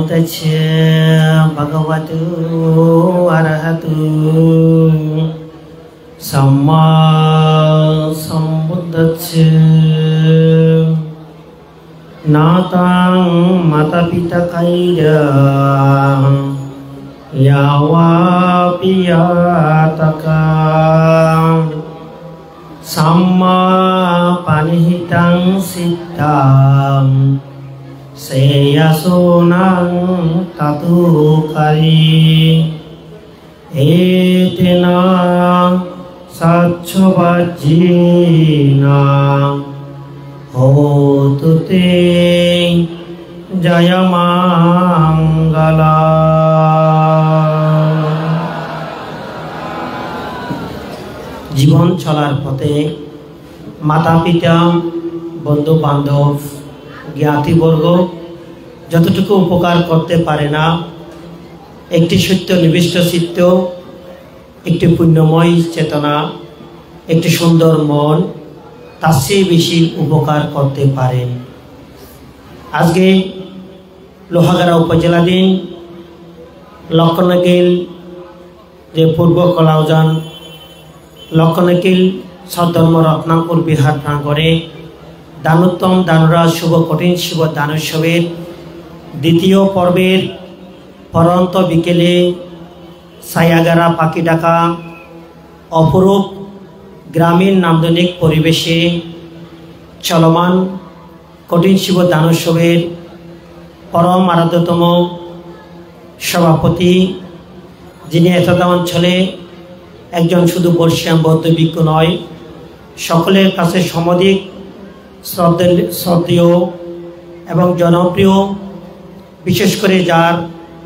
tassa bhagavatu arahatu samma sambuddhassa natang mata pita kaira yawa piyataka samma panihitang siddham seyasonang tatukari etena sachovajjina hotu te jayamangala। জীবন চলার পথে মাতা পিতা বন্ধু বান্ধব জ্ঞাতিবর্গ যতটুকু উপকার করতে পারে না, একটি সত্য নিবিষ্ট চিত্ত, একটি পুণ্যময় চেতনা, একটি সুন্দর মন তার চেয়ে বেশি উপকার করতে পারেন। আজকে লোহাগাড়া উপজেলাধীন লক্ষণগিল যে পূর্ব কলাউজান লক্ষণগিল সদ্ধর্ম রত্নাঙ্কুর বিহার প্রাঙ্গণে দানোত্তম দানরাজ শুভ কঠিন শিব দানোৎসবের দ্বিতীয় পর্বের পরন্ত বিকেলে ছায়াগারা পাখি ডাকা অপরূপ গ্রামীণ নান্দনিক পরিবেশে চলমান কঠিন শিব দানোৎসবের পরম আরাধ্যতম সভাপতি, যিনি এতদা অঞ্চলে একজন শুধু বর্ষিয়ান বৌদ্ধ ভিক্ষু নয়, সকলের কাছে সমধিক শ্রদ্ধেয় এবং জনপ্রিয়, বিশেষ করে যার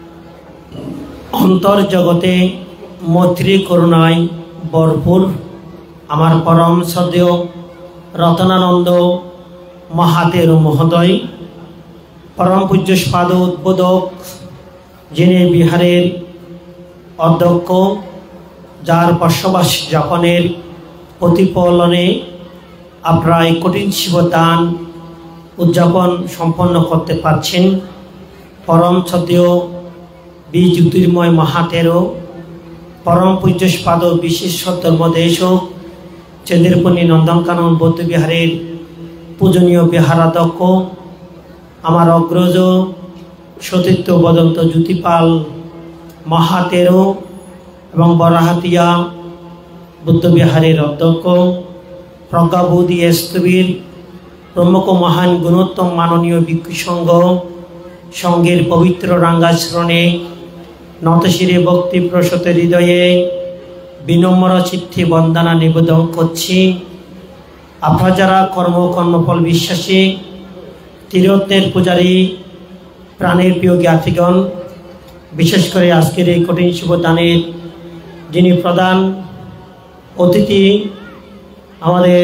অন্তর জগতে মৈত্রী করুণায় ভরপুর, আমার পরম শ্রদ্ধেয় রতনানন্দ মহাতের মহোদয়, পরম পূজ্যপাদ উদ্বোধক, যিনি বিহারের অধ্যক্ষ, যার বসবাস যাপনের প্রতিফলনে আপনারা এই কঠিন শিবদান উদযাপন সম্পন্ন করতে পারছেন। পরম শ্রদ্ধেয় জ্যোতির্ময় মহাতেরও পরম পূজ্যপাদ বিশেষ ধর্মদেশক চন্দ্রপণী নন্দনকানন বৌদ্ধবিহারের পূজনীয় বিহারাধ্যক্ষ, আমার অগ্রজ সতীর্থ বদন্ত জ্যোতিপাল মহাতেরও এবং বরাহাতিয়া বুদ্ধবিহারের অধ্যক্ষ, প্রজ্ঞাবোধি স্থবির প্রমুখ মহান গুণোত্তম মাননীয় ভিক্ষু সংঘ সংঘের পবিত্র রাঙ্গাশ্রণে নতশিরে ভক্তি প্রসূত হৃদয়ে বিনম্র চিত্তে বন্দনা নিবেদন করছি। আপনারা যারা কর্মফল বিশ্বাসী ত্রিরত্নের পূজারী প্রাণের প্রিয় জ্ঞাতিগণ, বিশেষ করে আজকের এই কঠিন শিবদানের যিনি প্রধান অতিথি আমাদের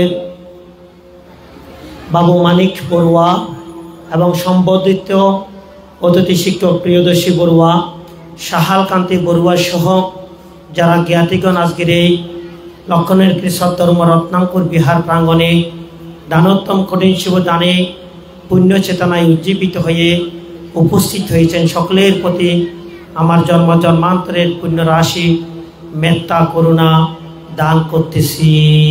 বাবু মানিক বড়ুয়া এবং সম্বর্ধিত অতিথি শিক্ষক প্রিয়দর্শী বড়ুয়া, সাহালকান্তি বড়ুয়া সহ যারা জ্ঞাতিগণ আজকের এই লক্ষণের কৃষদ্ধর্ম রত্নাঙ্কুর বিহার প্রাঙ্গণে দানোত্তম কঠিন শিবদানে পুণ্য চেতনায় উজ্জীবিত হয়ে উপস্থিত হয়েছেন, সকলের প্রতি আমার জন্ম জন্মান্তরের পুণ্য রাশি মেত্তা করুণা দান করতেছি।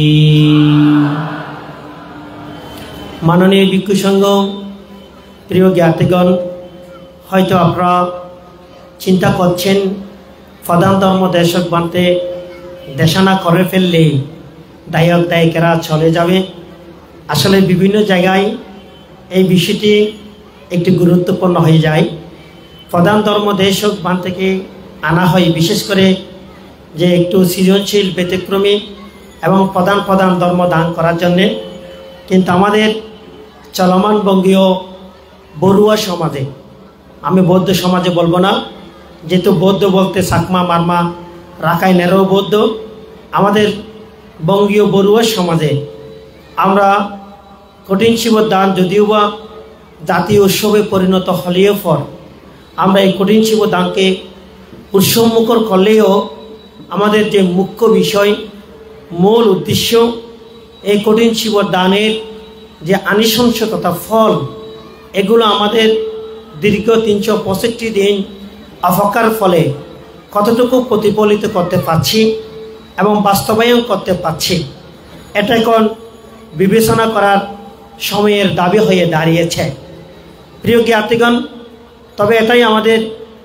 মাননীয় ভিক্ষু সংঘ, প্রিয় জ্ঞাতিগণ, হয়তো আপনারা চিন্তা করছেন প্রধান ধর্ম দেশক বানতে দেশানা করে ফেললে দায়ক দায়িকারা চলে যাবে। আসলে বিভিন্ন জায়গায় এই বিষয়টি একটি গুরুত্বপূর্ণ হয়ে যায়। প্রধান ধর্ম দেশক বান থেকে আনা হয় বিশেষ করে যে একটু সৃজনশীল ব্যতিক্রমী এবং প্রধান ধর্ম দান করার জন্যে, কিন্তু আমাদের চলমান বঙ্গীয় বড়ুয়া সমাজে, আমি বৌদ্ধ সমাজে বলবো না, যেহেতু বৌদ্ধ বলতে চাকমা মারমা রাখাইনেরও বৌদ্ধ, আমাদের বঙ্গীয় বড়ুয়া সমাজে আমরা কঠিন শিবদান যদিও বা জাতীয় উৎসবে পরিণত হলেও পর আমরা এই কঠিন শিবদানকে উৎসবমুখর করলেও আমাদের যে মুখ্য বিষয় মূল উদ্দেশ্য এই কঠিন শিবদানের যে আনিশংস তথা ফল, এগুলো আমাদের দীর্ঘ 365 দিন অপেক্ষার ফলে কতটুকু প্রতিফলিত করতে পারছি এবং বাস্তবায়ন করতে পারছি, এটা এখন বিবেচনা করার সময়ের দাবি হয়ে দাঁড়িয়েছে। প্রিয় জ্ঞাতিগণ, তবে এটাই আমাদের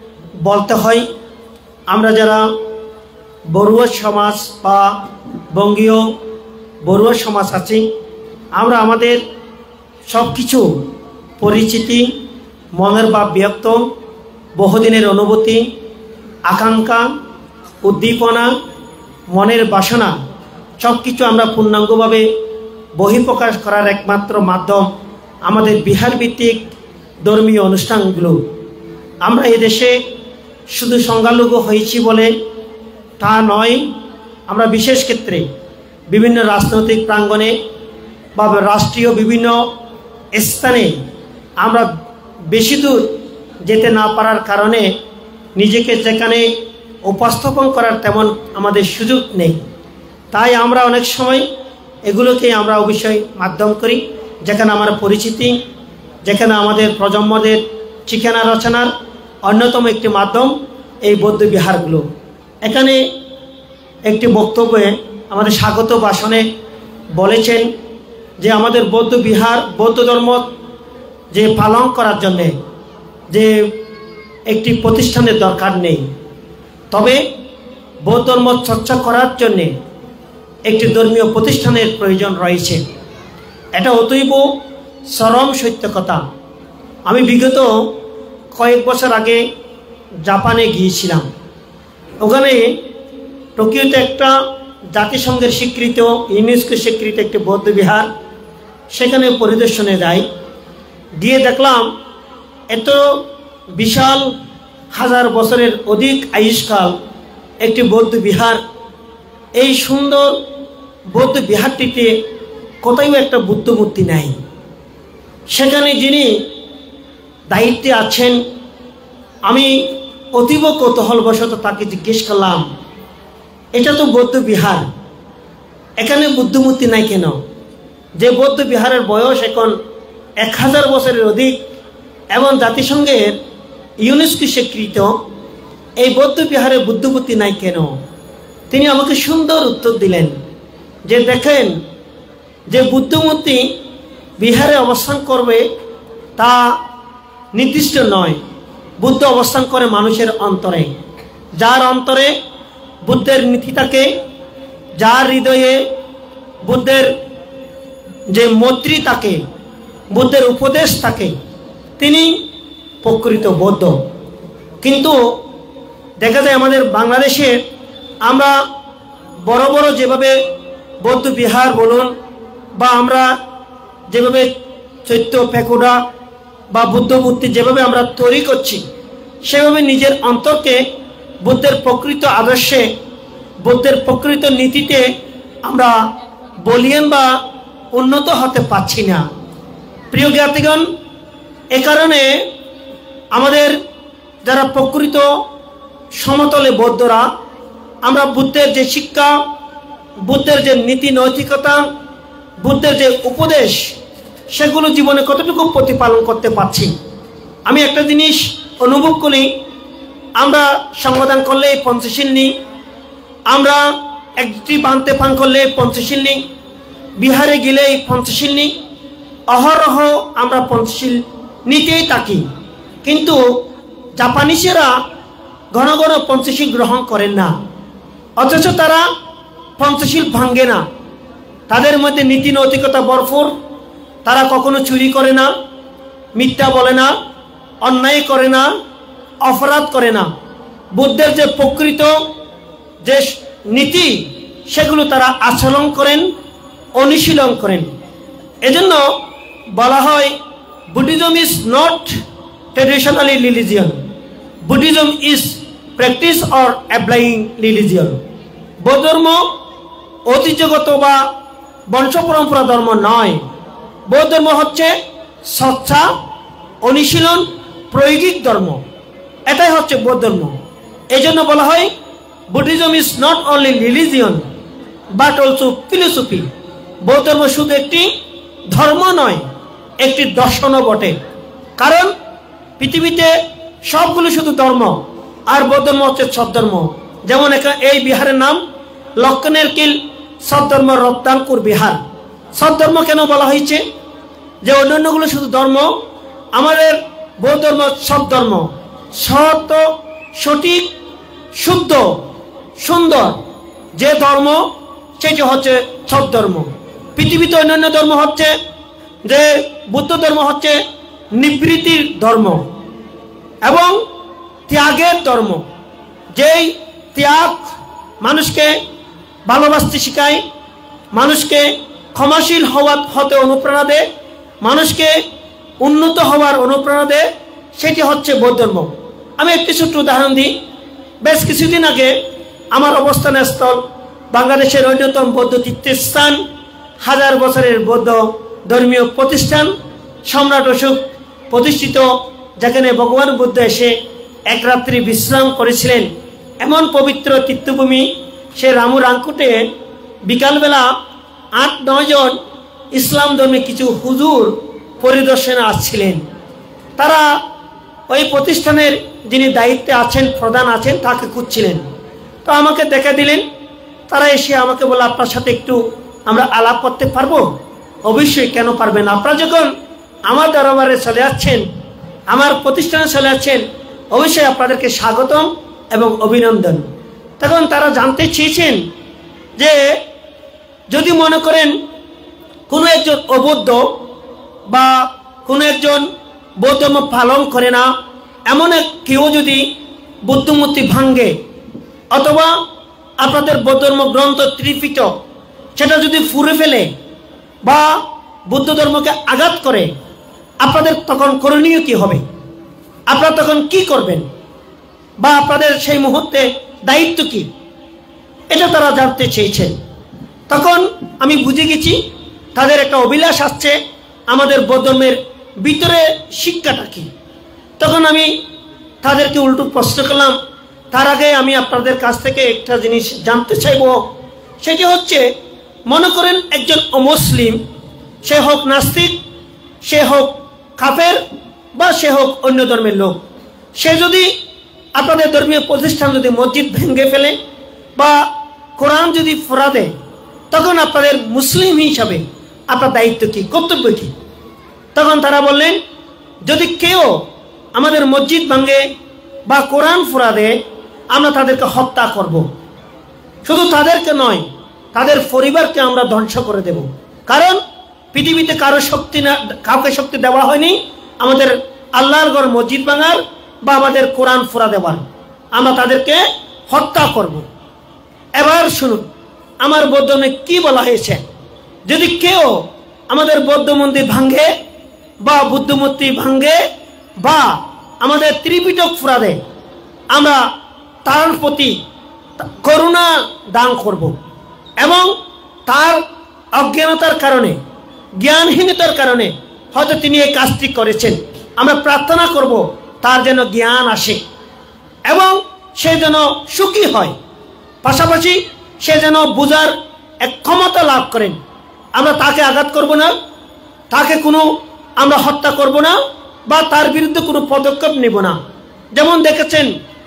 বলতে হয়, আমরা যারা বড়ুয়া সমাজ বা বঙ্গীয় বড়ুয়া সমাজ আছি, আমরা আমাদের সব কিছু পরিচিতি, মনের ভাব ব্যক্ত, বহুদিনের অনুভূতি, আকাঙ্ক্ষা, উদ্দীপনা, মনের বাসনা সব কিছু আমরা পূর্ণাঙ্গভাবে বহিঃপ্রকাশ করার একমাত্র মাধ্যম আমাদের বিহার ভিত্তিক ধর্মীয় অনুষ্ঠানগুলো। আমরা এদেশে শুধু সংখ্যালঘু হয়েছি বলে তা নয়, আমরা বিশেষ ক্ষেত্রে বিভিন্ন রাজনৈতিক প্রাঙ্গণে বা রাষ্ট্রীয় বিভিন্ন স্থানে আমরা বেশি দূর যেতে না পারার কারণে নিজেকে যেখানে উপস্থাপন করার তেমন আমাদের সুযোগ নেই। তাই আমরা অনেক সময় এগুলোকে আমরা অবশ্যই মাধ্যম করি, যেখানে আমার পরিচিতি, যেখানে আমাদের প্রজন্মদের ঠিকানা রচনার অন্যতম একটি মাধ্যম এই বৌদ্ধ বিহারগুলো। এখানে একটি বক্তব্যে আমাদের স্বাগত ভাষণে বলেছেন যে আমাদের বৌদ্ধ বিহার, বৌদ্ধ ধর্ম যে পালন করার জন্যে যে একটি প্রতিষ্ঠানের দরকার নেই, তবে বৌদ্ধ ধর্ম চর্চা করার জন্যে একটি ধর্মীয় প্রতিষ্ঠানের প্রয়োজন রয়েছে। এটা অতএব চরম সত্য কথা। আমি বিগত কয়েক বছর আগে জাপানে গিয়েছিলাম। ওখানে টোকিওতে একটা জাতিসংঘের স্বীকৃত, ইউনেস্কো স্বীকৃত একটি বৌদ্ধ বিহার, সেখানে পরিদর্শনে যাই। গিয়ে দেখলাম এত বিশাল, হাজার বছরের অধিক আয়ুষ্কাল একটি বৌদ্ধ বিহার। এই সুন্দর বৌদ্ধ বিহারটিতে কোথাও একটা বুদ্ধ মূর্তি নাই। সেখানে যিনি দায়িত্বে আছেন, আমি অতীব কৌতূহলবশত তাকে জিজ্ঞেস করলাম, এটা তো বৌদ্ধ বিহার, এখানে বুদ্ধ মূর্তি নাই কেন? যে বৌদ্ধ বিহারের বয়স এখন 1000 বছরের অধিক এবং জাতিসংঘের ইউনেস্কো স্বীকৃত, এই বৌদ্ধ বিহারে বুদ্ধ মূর্তি নাই কেন? তিনি আমাকে সুন্দর উত্তর দিলেন যে দেখেন, যে বুদ্ধ মূর্তি বিহারে অবস্থান করবে তা নির্দিষ্ট নয়। বুদ্ধ অবস্থান করে মানুষের অন্তরে। যার অন্তরে বুদ্ধের নীতি থাকে, যার হৃদয়ে বুদ্ধের যে মৈত্রী থাকে, বুদ্ধের উপদেশ থাকে, তিনি প্রকৃত বৌদ্ধ। কিন্তু দেখা যায় আমাদের বাংলাদেশে আমরা বড় বড় যেভাবে বৌদ্ধ বিহার বলুন বা আমরা যেভাবে চৈত্য পেকুড়া বা বুদ্ধ মূর্তি যেভাবে আমরা তৈরি করছি, সেভাবে নিজের অন্তরকে বুদ্ধের প্রকৃত আদর্শে, বুদ্ধের প্রকৃত নীতিতে আমরা বলিয়ান বা উন্নত হতে পারছি না। প্রিয় জ্ঞাতিগণ, এ কারণে আমাদের যারা প্রকৃত সমতলে বৌদ্ধরা, আমরা বুদ্ধের যে শিক্ষা, বুদ্ধের যে নীতি নৈতিকতা, বুদ্ধের যে উপদেশ, সেগুলো জীবনে কতটুকু প্রতিপালন করতে পারছি। আমি একটা জিনিস অনুভব করি, আমরা সংবিধান করলে পঞ্চশীল নিই, আমরা একটি বানতে পান করলে পঞ্চশীল নিই, বিহারে গেলে পঞ্চশীল নিই, অহরহ আমরা পঞ্চশীল নিতেই থাকি। কিন্তু জাপানিসেরা ঘন ঘন পঞ্চশীল গ্রহণ করেন না, অথচ তারা পঞ্চশীল ভাঙ্গে না। তাদের মধ্যে নীতি নৈতিকতা ভরপুর। তারা কখনো চুরি করে না, মিথ্যা বলে না, অন্যায় করে না, অপরাধ করে না। বুদ্ধের যে প্রকৃত যে নীতি, সেগুলো তারা আচরণ করেন, অনুশীলন করেন। এজন্য বলা হয় Buddhism is not traditionally religion, Buddhism is practice or applying religion. বৌদ্ধ ধর্ম ঐতিহ্যগত বা বংশ পরম্পরা ধর্ম নয়। বৌদ্ধ ধর্ম হচ্ছে সচ্চা, অনুশীলন, প্রয়োগিক ধর্ম। এটাই হচ্ছে বৌদ্ধ ধর্ম। এই জন্য বলা হয় Buddhism is not only religion but also philosophy. বৌদ্ধ ধর্ম শুধু একটি ধর্ম নয়, একটি দর্শনও বটে। কারণ পৃথিবীতে সবগুলো শুধু ধর্ম, আর বৌদ্ধ ধর্ম হচ্ছে সৎধর্ম। যেমন এই বিহারের নাম লক্ষণের কিল সৎধর্ম রপ্তানকুর বিহার। সৎধর্ম কেন বলা হয়েছে? যে অন্যান্যগুলো শুধু ধর্ম, আমাদের বৌদ্ধ ধর্ম সৎধর্ম, সৎ, সঠিক, শুদ্ধ, সুন্দর যে ধর্ম সেটি হচ্ছে সৎধর্ম। পৃথিবীতে অন্যান্য ধর্ম হচ্ছে যে বুদ্ধ ধর্ম হচ্ছে নিবৃত্তির ধর্ম এবং ত্যাগের ধর্ম। যেই ত্যাগ মানুষকে ভালোবাসতে শেখায়, মানুষকে ক্ষমাশীল হতে অনুপ্রেরণা দেয়, মানুষকে উন্নত হওয়ার অনুপ্রেরণা দেয়, সেটি হচ্ছে বৌদ্ধ ধর্ম। আমি একটি ছোট্ট উদাহরণ দিই। বেশ কিছুদিন আগে আমার অবস্থানের স্থল বাংলাদেশের অন্যতম বৌদ্ধ তীর্থস্থান, 1000 বছরের বৌদ্ধ ধর্মীয় প্রতিষ্ঠান সম্রাট অশোক প্রতিষ্ঠিত, যেখানে ভগবান বুদ্ধ এসে এক রাত্রি বিশ্রাম করেছিলেন, এমন পবিত্র তীর্থভূমি সে রামুরাঙ্কুটে বিকালবেলা 8-9 জন ইসলাম ধর্মে কিছু হুজুর পরিদর্শনে আসছিলেন। তারা ওই প্রতিষ্ঠানের যিনি দায়িত্বে আছেন, প্রধান আছেন, তাকে খুঁজছিলেন। তো আমাকে দেখা দিলেন। তারা এসে আমাকে বলে, আপনার সাথে একটু আমরা আলাপ করতে পারবো? অবশ্যই, কেন পারবেন? আপনারা যখন আমার দরবারে চলে যাচ্ছেন, আমার প্রতিষ্ঠানে চলে যাচ্ছেন, অবশ্যই আপনাদেরকে স্বাগতম এবং অভিনন্দন। তখন তারা জানতে চেয়েছেন যে যদি মনে করেন কোনো একজন অবৌদ্ধ বা কোনো একজন বৌদ্ধ ধর্ম পালন করে না এমন কেউ যদি বুদ্ধমূর্তি ভাঙ্গে অথবা আপনাদের বৌদ্ধ ধর্ম গ্রন্থ ত্রিপিটক সেটা যদি ফুঁড়ে ফেলে বা বুদ্ধ ধর্মকে আঘাত করে, আপনাদের তখন করণীয় কি হবে? আপনারা তখন কি করবেন বা আপনাদের সেই মুহূর্তে দায়িত্ব কি? এটা তারা জানতে চেয়েছেন। তখন আমি বুঝে গেছি তাদের একটা অভিলাষ আসছে আমাদের বৌদ্ধ ধর্মের ভিতরে শিক্ষাটা কি। তখন আমি তাদেরকে উল্টো প্রশ্ন করলাম, তার আগে আমি আপনাদের কাছ থেকে একটা জিনিস জানতে চাইব। সেটি হচ্ছে, মনে করেন একজন অমুসলিম, সে হোক নাস্তিক, সে হোক কাফের বা সে হোক অন্য ধর্মের লোক, সে যদি আপনাদের ধর্মীয় প্রতিষ্ঠান যদি মসজিদ ভেঙে ফেলে বা কোরআন যদি ফোড়া দেয়, তখন আপনাদের মুসলিম হিসাবে আপনার দায়িত্ব কি, কর্তব্য কি? তখন তারা বললেন, যদি কেউ আমাদের মসজিদ ভাঙে বা কোরআন ফোড়া দেয়, আমরা তাদেরকে হত্যা করব। শুধু তাদেরকে নয়, তাদের পরিবারকে আমরা ধ্বংস করে দেব। কারণ পৃথিবীতে কাউকে শক্তি দেওয়া হয়নি আমাদের আল্লাহর ঘর মসজিদ ভাঙার বা আমাদের কোরআন ফোড়া দেওয়ার। আমরা তাদেরকে হত্যা করব। এবার শুনুন আমার বৌদ্ধ ধর্মে কি বলা হয়েছে। যদি কেউ আমাদের বৌদ্ধ মন্দির ভাঙ্গে বা বুদ্ধমূর্তি ভাঙ্গে বা আমাদের ত্রিপিটক ফোড়া দেয়, আমরা তার প্রতি করুণা দান করব এবং তার অজ্ঞানতার কারণে, জ্ঞানহীনতার কারণে হয়তো তিনি এই কাজটি করেছেন, আমরা প্রার্থনা করব তার যেন জ্ঞান আসে এবং সে যেন সুখী হয়, পাশাপাশি সে যেন বুঝার এক ক্ষমতা লাভ করেন। আমরা তাকে আঘাত করব না, তাকে কোনো আমরা হত্যা করব না বা তার বিরুদ্ধে কোনো পদক্ষেপ নেব না। যেমন দেখেছেন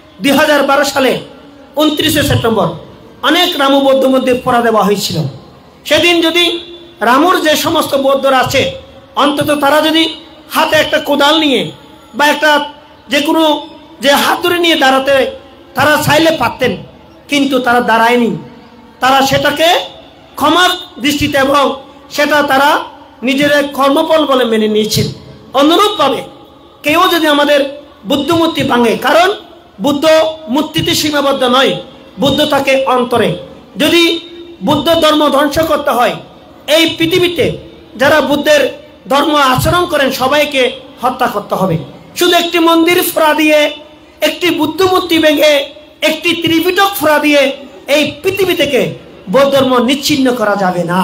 2012 সালে 29শে সেপ্টেম্বর অনেক রামু বৌদ্ধ মন্দির পোড়া দেওয়া হয়েছিল। সেদিন যদি রামুর যে সমস্ত বৌদ্ধরা আছে, অন্তত তারা যদি হাতে একটা কোদাল নিয়ে বা একটা যে কোনো যে হাতুড়ি নিয়ে দাঁড়াতে তারা চাইলে পারতেন, কিন্তু তারা দাঁড়ায়নি। তারা সেটাকে ক্ষমার দৃষ্টিতে এবং সেটা তারা নিজের কর্মফল বলে মেনে নিয়েছেন। অনুরূপভাবে কেউ যদি আমাদের বুদ্ধ মূর্তি ভাঙে, কারণ বুদ্ধ মূর্তিতে সীমাবদ্ধ নয়, বুদ্ধ থাকে অন্তরে। যদি বুদ্ধ ধর্ম ধ্বংস করতে হয়, এই পৃথিবীতে যারা বুদ্ধের ধর্ম আচরণ করেন সবাইকে হত্যা করতে হবে। শুধু একটি মন্দির ফোড়া দিয়ে, একটি বুদ্ধ মূর্তি ভেঙে, একটি ত্রিপিটক ফোড়া দিয়ে এই পৃথিবী থেকে বৌদ্ধ ধর্ম নিচ্ছিন্ন করা যাবে না।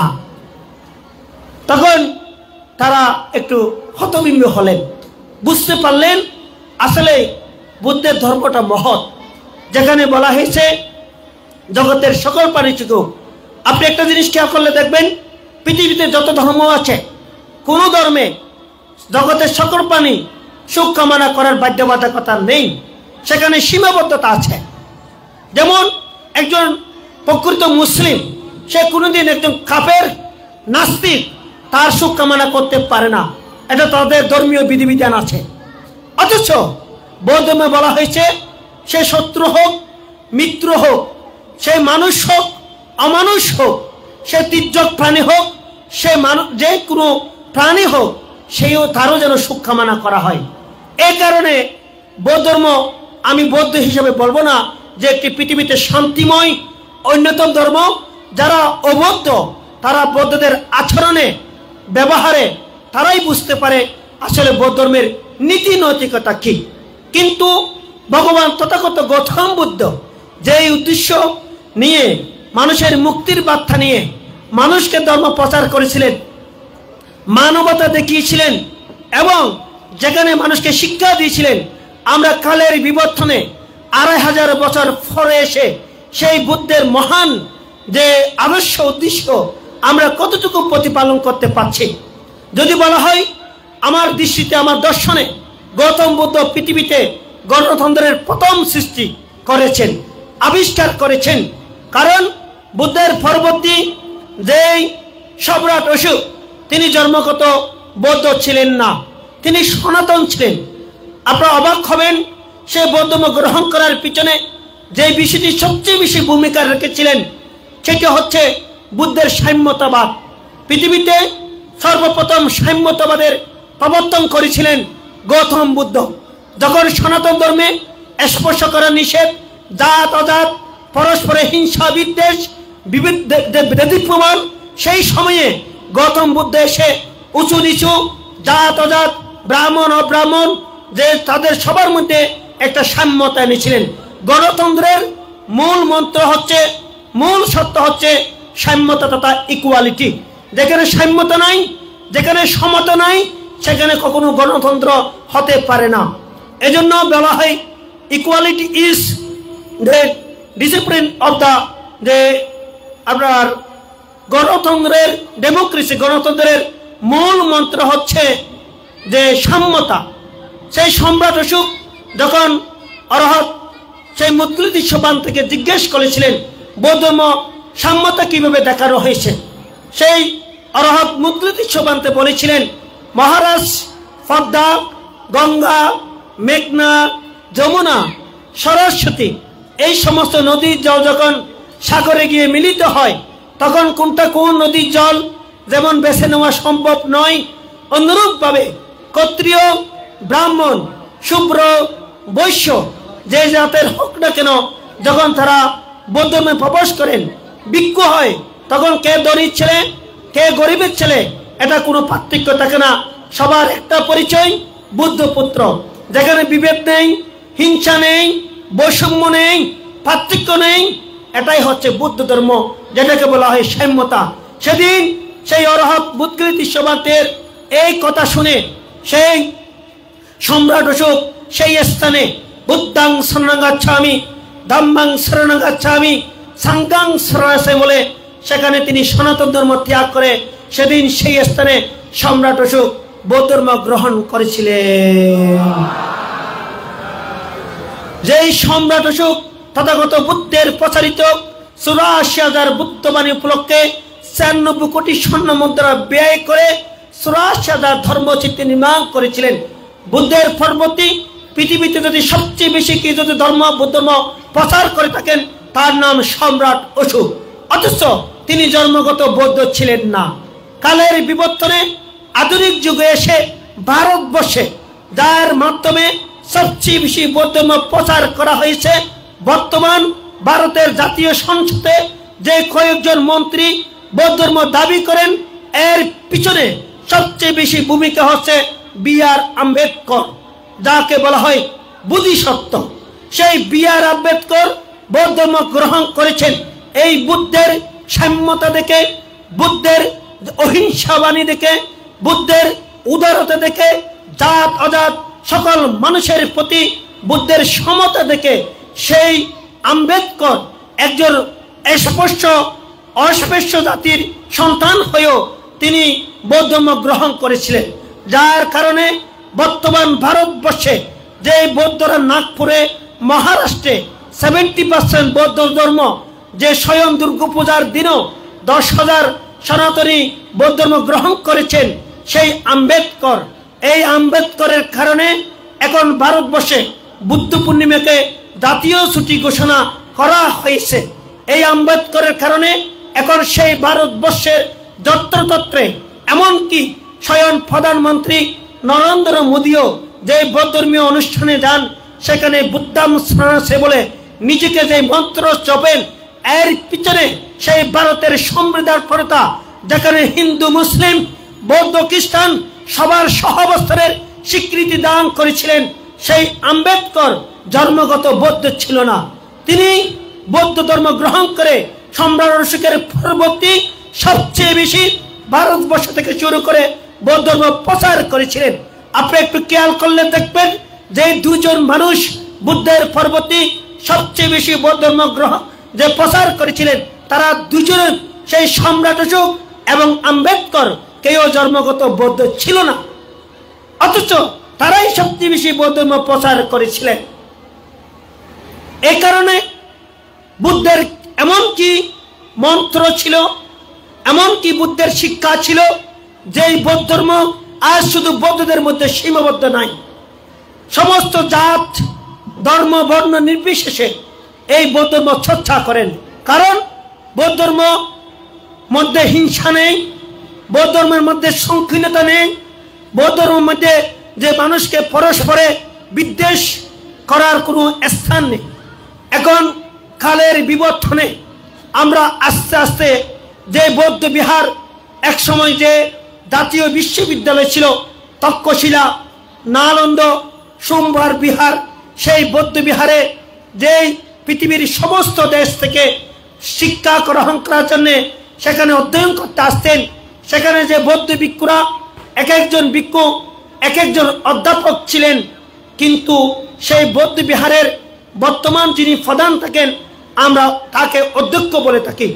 তখন তারা একটু হতবিম্ব হলেন, বুঝতে পারলেন আসলে বুদ্ধের ধর্মটা মহৎ, যেখানে বলা হয়েছে জগতের সকল প্রাণী চিকুক। আপনি একটা জিনিস খেয়াল করলে দেখবেন, পৃথিবীতে যত ধর্ম আছে, কোন ধর্মে জগতের সকল প্রাণী সুখ কামনা করার বাধ্যবাধকতা নেই, সেখানে সীমাবদ্ধতা আছে। যেমন একজন প্রকৃত মুসলিম সে কোনোদিন একজন কাফের নাস্তিক তার সুখ কামনা করতে পারে না, এটা তাদের ধর্মীয় বিধিবিধান আছে। অথচ বৌদ্ধ ধর্মে বলা হয়েছে সে শত্রু হোক মিত্র হোক, সে মানুষ হোক অমানুষ হোক, সে তির্যক প্রাণী হোক, সে যে কোনো প্রাণী হোক, সেও তারও যেন সুখ কামনা করা হয়। এই কারণে বৌদ্ধ ধর্ম, আমি বৌদ্ধ হিসেবে বলবো না যে একটি পৃথিবীতে শান্তিময় অন্যতম ধর্ম। যারা অবৌদ্ধ তারা বৌদ্ধদের আচরণে ব্যবহারে তারাই বুঝতে পারে আসলে বৌদ্ধ ধর্মের নীতি নৈতিকতা কি। কিন্তু ভগবান তথাগত গৌতম বুদ্ধ যে উদ্দেশ্য নিয়ে মানুষের মুক্তির বার্তা নিয়ে মানুষকে ধর্ম প্রচার করেছিলেন, মানবতা দেখিয়েছিলেন এবং যেখানে মানুষকে শিক্ষা দিয়েছিলেন, আমরা কালের বিবর্তনে 2500 বছর পরে এসে সেই বুদ্ধের মহান যে আদর্শ উদ্দেশ্য আমরা কতটুকু প্রতিপালন করতে পারছি। যদি বলা হয় আমার দৃষ্টিতে, আমার দর্শনে গৌতম বুদ্ধ পৃথিবীতে গণতন্ত্রের প্রথম সৃষ্টি করেছেন, আবিষ্কার করেছেন। কারণ বুদ্ধের পরবর্তী যেই সম্রাট অশোক, তিনি জন্মগত বৌদ্ধ ছিলেন না, তিনি সনাতন ছিলেন। আপনারা অবাক হবেন, সে বৌদ্ধ ধর্ম গ্রহণ করার পিছনে যে বিষয়টি সবচেয়ে বেশি ভূমিকা রেখেছিলেন সেটা হচ্ছে বুদ্ধের সাম্যতাবাদ। পৃথিবীতে সর্বপ্রথম সাম্যতাবাদের প্রবর্তন করেছিলেন গৌতম বুদ্ধ। যখন সনাতন ধর্মে স্পর্শ করা নিষেধ, জাত অজাত পরস্পরে হিংসা বিদ্বেষ বিদ্যমান, সেই সময়ে গৌতম বুদ্ধ এসে উঁচু নিচু জাত অজাত ব্রাহ্মণ অব্রাহ্মণ যে তাদের সবার মধ্যে একটা সাম্যতা এনেছিলেন। গণতন্ত্রের মূল মন্ত্র হচ্ছে, মূল সত্য হচ্ছে সাম্যতা তথা ইকুয়ালিটি। যেখানে সাম্যতা নাই, যেখানে সমতা নাই, সেখানে কখনো গণতন্ত্র হতে পারে না। এজন্য বলা হয় equality is the discipline of the যে আপনার গণতন্ত্রের ডেমোক্রেসি, গণতন্ত্রের মূল মন্ত্র হচ্ছে যে সাম্যতা। সেই সম্রাট অশোক যখন অরহত সেই মুদ্গলিত সোপান থেকে জিজ্ঞেস করেছিলেন বৌদ্ধ ধর্ম সাম্যতা কিভাবে দেখানো হয়েছে, সেই অরহত মুদ্গলিত সোপান্তে বলেছিলেন মহারাজ, পদ্মা, গঙ্গা, মেঘনা, যমুনা, সরস্বতী এই সমস্ত নদীর জল যখন সাগরে গিয়ে মিলিত হয় তখন কোনটা কোন নদীর জল যেমন বেছে নেওয়া সম্ভব নয়, অনুরূপভাবে ক্ষত্রিয় ব্রাহ্মণ শুভ্র বৈশ্য যে জাতের হোক না কেন যখন তারা বৌদ্ধ ধর্মে প্রবেশ করেন, ভিক্ষু হয়, তখন কে ধনীর ছেলে কে গরিবের ছেলে এটা কোনো পার্থক্য থাকে না, সবার একটা পরিচয় বুদ্ধ পুত্র। যেখানে বিভেদ নেই, হিংসা নেই, বৈষম্য নেই, পার্থক্য নেই, এটাই হচ্ছে বুদ্ধ ধর্ম, যেটাকে বলা হয় সাম্যতা। সেদিন সেই অরহত বুদ্ধগৃহীত সভাতের এই কথা শুনে সেই সম্রাট অশোক সেই স্থানে বুদ্ধাং শরণং গচ্ছামি, ধম্মাং শরণং গচ্ছামি, সাংঘাং শরণামি বলে সেখানে তিনি সনাতন ধর্ম ত্যাগ করে সেদিন সেই স্থানে সম্রাট অশোক বৌদ্ধ ধর্ম গ্রহণ করেছিলেন। যেই সম্রাট অশোক তথাগত বুদ্ধের প্রচারিত 84,000 বুদ্ধবাণী উপলক্ষে 96 কোটি স্বর্ণ মুদ্রা ব্যয় করে 84,000 ধর্মচিত্র নির্মাণ করেছিলেন। বুদ্ধের পরবর্তী পৃথিবীতে যদি সবচেয়ে বেশি কি যদি ধর্ম বুদ্ধ ধর্ম প্রচার করে থাকেন তার নাম সম্রাট অশোক। অথচ তিনি জন্মগত বৌদ্ধ ছিলেন না। কালের বিবর্তনে আধুনিক যুগে এসে ভারতবর্ষে যার মাধ্যমে সবচেয়ে বেশি বৌদ্ধ ধর্ম প্রচার করা হয়েছে, বর্তমান ভারতের জাতীয় সংসদে যে কয়েকজন মন্ত্রী বৌদ্ধ ধর্ম দাবি করেন, এর পিছনে সবচেয়ে বেশি ভূমিকা হচ্ছে বি.আর. আম্বেদকর, যাকে বলা হয় বোধিসত্ত্ব। সেই বি.আর. আম্বেদকর বৌদ্ধ ধর্ম গ্রহণ করেছেন এই বুদ্ধের সাম্যতা দেখে, বুদ্ধের অহিংসাবাণী দেখে, বুদ্ধের উদারতা দেখে, জাত অজাত সকল মানুষের প্রতি বুদ্ধের সমতা দেখে সেই আম্বেদকর একজন অস্পৃশ্য জাতির সন্তান হয়েও তিনি বৌদ্ধ ধর্ম গ্রহণ করেছিলেন। যার কারণে বর্তমান ভারতবর্ষে যে বৌদ্ধরা নাগপুরে মহারাষ্ট্রে 70% বৌদ্ধ ধর্ম, যে স্বয়ং দুর্গাপূজার দিনও 10,000 সনাতনী বৌদ্ধ ধর্ম গ্রহণ করেছেন, সেই আম্বেদকর, এই আম্বেদকরের কারণে এখন ভারতবর্ষে বুদ্ধ পূর্ণিমাকে জাতীয় ছুটি ঘোষণা করা হয়েছে। এই আম্বেদকরের কারণে এখন সেই ভারতবর্ষের যত্রতত্রে, এমনকি স্বয়ং প্রধানমন্ত্রী নরেন্দ্র মোদীও যে বৌদ্ধর্মীয় অনুষ্ঠানে যান, সেখানে বুদ্ধাম স্মরণে বলে নিজেকে যে মন্ত্র জপেন, এর পিছনে সেই ভারতের সংবিধান প্রণেতা, যেখানে হিন্দু মুসলিম বৌদ্ধ খ্রিস্টান সবার সহাবস্থানের স্বীকৃতি দান করেছিলেন, সেই আম্বেদকর জন্মগত বৌদ্ধ ছিল না। তিনি বৌদ্ধ ধর্ম গ্রহণ করে সম্রাট অশোকের পরবর্তী সবচেয়ে বেশি ভারতবর্ষ থেকে শুরু করে বৌদ্ধ ধর্ম প্রচার করেছিলেন। আপনি একটু খেয়াল করলে দেখবেন যে দুজন মানুষ বুদ্ধের পরবর্তী সবচেয়ে বেশি বৌদ্ধ ধর্ম গ্রহণ যে প্রচার করেছিলেন, তারা দুজনের সেই সম্রাট অশোক এবং আম্বেদকর কেউ জন্মগত বৌদ্ধ ছিল না, অথচ তারাই সবচেয়ে বেশি বৌদ্ধ ধর্ম প্রচার করেছিলেন। এই কারণে বুদ্ধের এমনকি মন্ত্র ছিল, এমনকি বুদ্ধের শিক্ষা ছিল, যে বৌদ্ধ ধর্ম আজ শুধু বৌদ্ধদের মধ্যে সীমাবদ্ধ নাই, সমস্ত জাত ধর্ম বর্ণ নির্বিশেষে এই বৌদ্ধ ধর্ম চর্চা করেন। কারণ বৌদ্ধ ধর্ম মধ্যে হিংসা নেই, বৌদ্ধ ধর্মের মধ্যে সংকীর্ণতা নেই, বৌদ্ধ ধর্মের মধ্যে যে মানুষকে পরস্পরে বিদ্বেষ করার কোনো স্থান নেই। এখন কালের বিবর্তনে আমরা আস্তে আস্তে যে বৌদ্ধ বিহার, এক সময় যে জাতীয় বিশ্ববিদ্যালয় ছিল তক্ষশিলা, নালন্দ, সোমবার বিহার, সেই বৌদ্ধ বিহারে যে পৃথিবীর সমস্ত দেশ থেকে শিক্ষা গ্রহণ করার জন্য সেখানে অধ্যয়ন করতে আসতেন, সেখানে যে বৌদ্ধ ভিক্ষুরা এক একজন ভিক্ষু এক একজন অধ্যাপক ছিলেন, কিন্তু সেই বৌদ্ধ বিহারের বর্তমান যিনি প্রধান থাকেন আমরা তাকে অধ্যক্ষ বলে থাকি,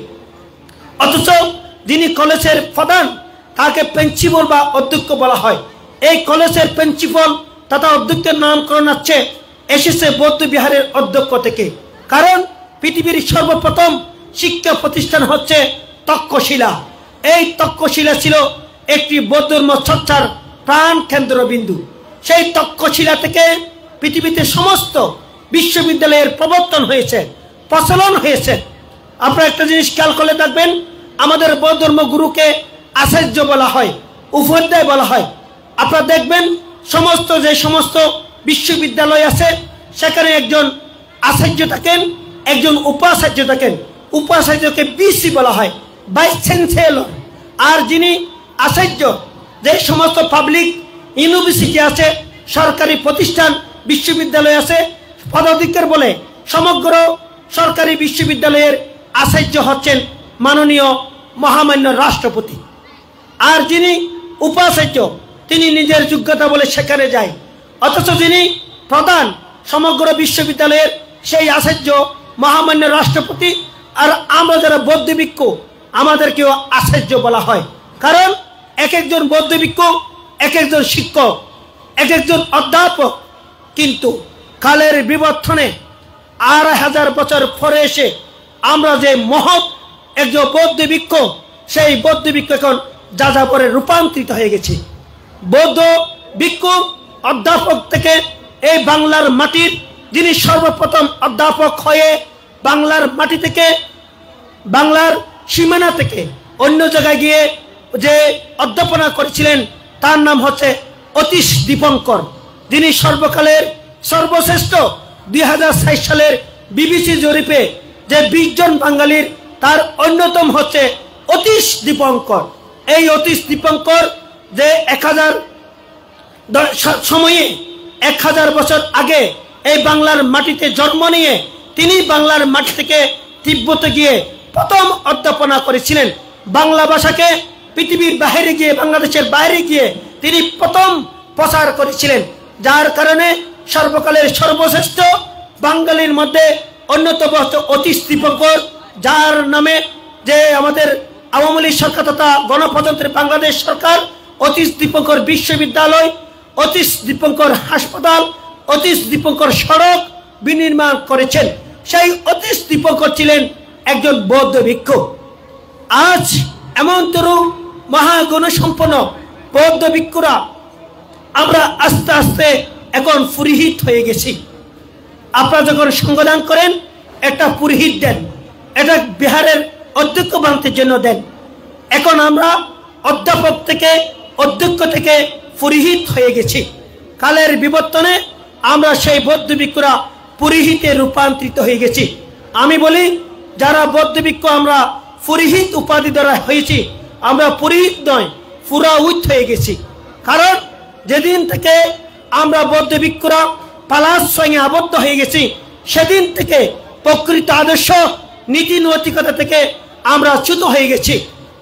অথচ যিনি কলেজের প্রধান তাকে প্রিন্সিপাল বা অধ্যক্ষ বলা হয়। এই কলেজের প্রিন্সিপাল তথা অধ্যক্ষের নামকরণ এসেছে বৌদ্ধ বিহারের অধ্যক্ষ থেকে। কারণ পৃথিবীর সর্বপ্রথম শিক্ষা প্রতিষ্ঠান হচ্ছে তক্ষশিলা। এই তক্ষশিলা ছিল একটি বৌদ্ধ ধর্ম চর্চার প্রাণ কেন্দ্রবিন্দু। সেই তক্ষশিলা থেকে পৃথিবীতে সমস্ত বিশ্ববিদ্যালয়ের প্রবর্তন হয়েছে, প্রচলন হয়েছে। আপনারা একটা জিনিস খেয়াল করলে দেখবেন, আমাদের বৌদ্ধ ধর্ম গুরুকে আচার্য বলা হয়, উপাধ্যায় বলা হয়। আপনারা দেখবেন যে সমস্ত বিশ্ববিদ্যালয় আছে সেখানে একজন আচার্য থাকেন, একজন উপাচার্য থাকেন। উপাচার্যকে বিসি বলা হয়, ভাইস চ্যান্সেলর। আর যিনি আচার্য, যে সমস্ত পাবলিক ইউনিভার্সিটি আছে, সরকারি প্রতিষ্ঠান বিশ্ববিদ্যালয় আছে, পদাধিকার বলে সমগ্র সরকারি বিশ্ববিদ্যালয়ের আচার্য হচ্ছেন মাননীয় মহামান্য রাষ্ট্রপতি। আর যিনি উপাচার্য তিনি নিজের যোগ্যতা বলে সেখানে যায়, অথচ যিনি প্রধান সমগ্র বিশ্ববিদ্যালয়ের সেই আচার্য মহামান্য রাষ্ট্রপতি। আর আমরা যারা বৌদ্ধ ভিক্ষু আমাদেরকেও আচার্য বলা হয়, কারণ এক একজন বৌদ্ধ ভিক্ষু এক একজন শিক্ষক, এক একজন অধ্যাপক। কিন্তু কালের বিবর্তনে ২,৫০০ বছর পরে এসে আমরা যে মহৎ একজন বৌদ্ধ ভিক্ষু, সেই বৌদ্ধ ভিক্ষু এখন যাযাবরে রূপান্তরিত হয়ে গেছে। বৌদ্ধ ভিক্ষু অধ্যাপক থেকে এই বাংলার মাটির যিনি সর্বপ্রথম অধ্যাপক হয়ে বাংলার মাটি থেকে, বাংলার সীমানা থেকে অন্য জায়গায় গিয়ে যে অধ্যাপনা করেছিলেন তার নাম হচ্ছে অতীশ দীপঙ্কর, যিনি সর্বকালের সর্বশ্রেষ্ঠ ২০২৬ সালের বিবিসি জরিপে যে ২০ জন বাঙালির তার অন্যতম হচ্ছে অতীশ দীপঙ্কর। এই অতীশ দীপঙ্কর যে ১০০০ সময়ে ১০০০ বছর আগে এই বাংলার মাটিতে জন্ম নিয়ে তিনি বাংলার মাটি থেকে তিব্বতে গিয়ে প্রথম অধ্যাপনা করেছিলেন। বাংলা ভাষাকে পৃথিবীর বাইরে গিয়ে, বাংলাদেশের বাইরে গিয়ে তিনি প্রথম প্রচার করেছিলেন, যার কারণে সর্বকালের সর্বশ্রেষ্ঠ বাঙালির মধ্যে অন্যতম অতীশ দীপঙ্কর, যার নামে যে আমাদের আওয়ামী লীগ সরকার তথা গণপ্রজাতন্ত্রী বাংলাদেশ সরকার অতীশ দীপঙ্কর বিশ্ববিদ্যালয় অতীশ দীপঙ্কর হাসপাতাল, অতীশ দীপঙ্কর সড়ক বিনির্মাণ করেছেন। সেই অতীশ দীপঙ্কর ছিলেন একজন বৌদ্ধ ভিক্ষু। আজ এমন তরু মহাগুণসম্পন্ন বৌদ্ধ ভিক্ষুরা আমরা আস্তে আস্তে এখন পুরোহিত হয়ে গেছি। আপনারা যখন সঙ্গদান করেন একটা পুরোহিত দেন, এটা বিহারের অধ্যক্ষ বানাতে জন্য দেন। এখন আমরা অধ্যাপক থেকে অধ্যক্ষ থেকে পুরোহিত হয়ে গেছি। কালের বিবর্তনে আমরা সেই বৌদ্ধ ভিক্ষুরা পুরোহিতে রূপান্তরিত হয়ে গেছি। আমি বলি যারা বৌদ্ধ ভিক্ষু আমরা পুরোহিত উপাধি দ্বারা হয়েছি, আমরা পুরোহিত নয় পুরোহিত হয়ে গেছি। কারণ যেদিন থেকে আমরা বৌদ্ধ ভিক্ষুরা পালার সঙ্গে আবদ্ধ হয়ে গেছি, সেদিন থেকে প্রকৃত আদর্শ নীতি নৈতিকতা থেকে আমরা চ্যুত হয়ে গেছি।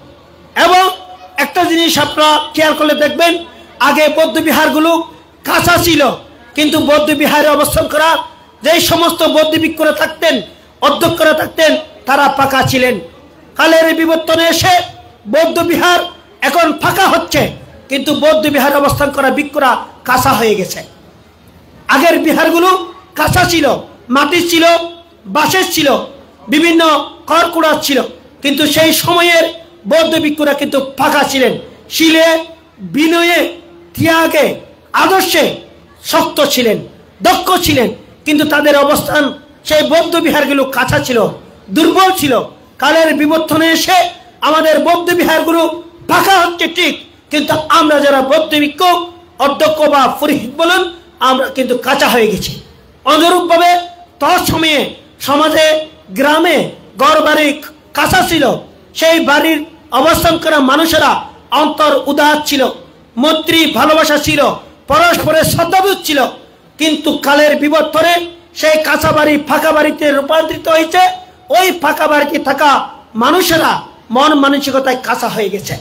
এবং একটা জিনিস আপনারা খেয়াল করলে দেখবেন, আগে বৌদ্ধ বিহারগুলো কাঁচা ছিল, কিন্তু বৌদ্ধ বিহারে অবস্থান করা যে সমস্ত বৌদ্ধ ভিক্ষুরা থাকতেন, অধ্যক্ষরা থাকতেন, তারা পাকা ছিলেন। কালের বিবর্তনে এসে বৌদ্ধ বিহার এখন ফাঁকা হচ্ছে, কিন্তু বৌদ্ধ বিহারে অবস্থান করা ভিক্ষুরা কাঁচা হয়ে গেছে। আগের বিহারগুলো কাঁচা ছিল, মাটির ছিল, বাঁশের ছিল, বিভিন্ন খড়কুড়ার ছিল, কিন্তু সেই সময়ের বৌদ্ধ ভিক্ষুরা কিন্তু ফাঁকা ছিলেন। শিলে, বিনয়ে, ত্যাগে, আদর্শে শক্ত ছিলেন, দক্ষ ছিলেন, কিন্তু তাদের অবস্থান সেই বৌদ্ধ বিহারগুলো কাঁচা ছিল, দুর্বল ছিল। কালের বিবর্তনে এসে আমাদের বৌদ্ধ বিহারগুলো ফাঁকা হচ্ছে ঠিক, কিন্তু আমরা যারা বৌদ্ধ ভিক্ষু অধ্যক্ষ বা পুরোহিত বলুন, আমরা কিন্তু কাঁচা হয়ে গেছি। অনুরূপভাবে তৎসময়ে সমাজে গ্রামে ঘর বাড়ি কাঁচা ছিল, সেই বাড়ির অবস্থান করা মানুষেরা অন্তর উদার ছিল, মৈত্রী ভালোবাসা ছিল, পরস্পরের শ্রদ্ধাবোধ ছিল। কিন্তু কালের বিবর্তনে সেই কাঁচা বাড়ি ফাঁকা বাড়িতে রূপান্তরিত হয়েছে। ওই ফাঁকা বাড়িতে থাকা মানুষেরা মন মানসিকতায় কাঁচা হয়ে গেছে।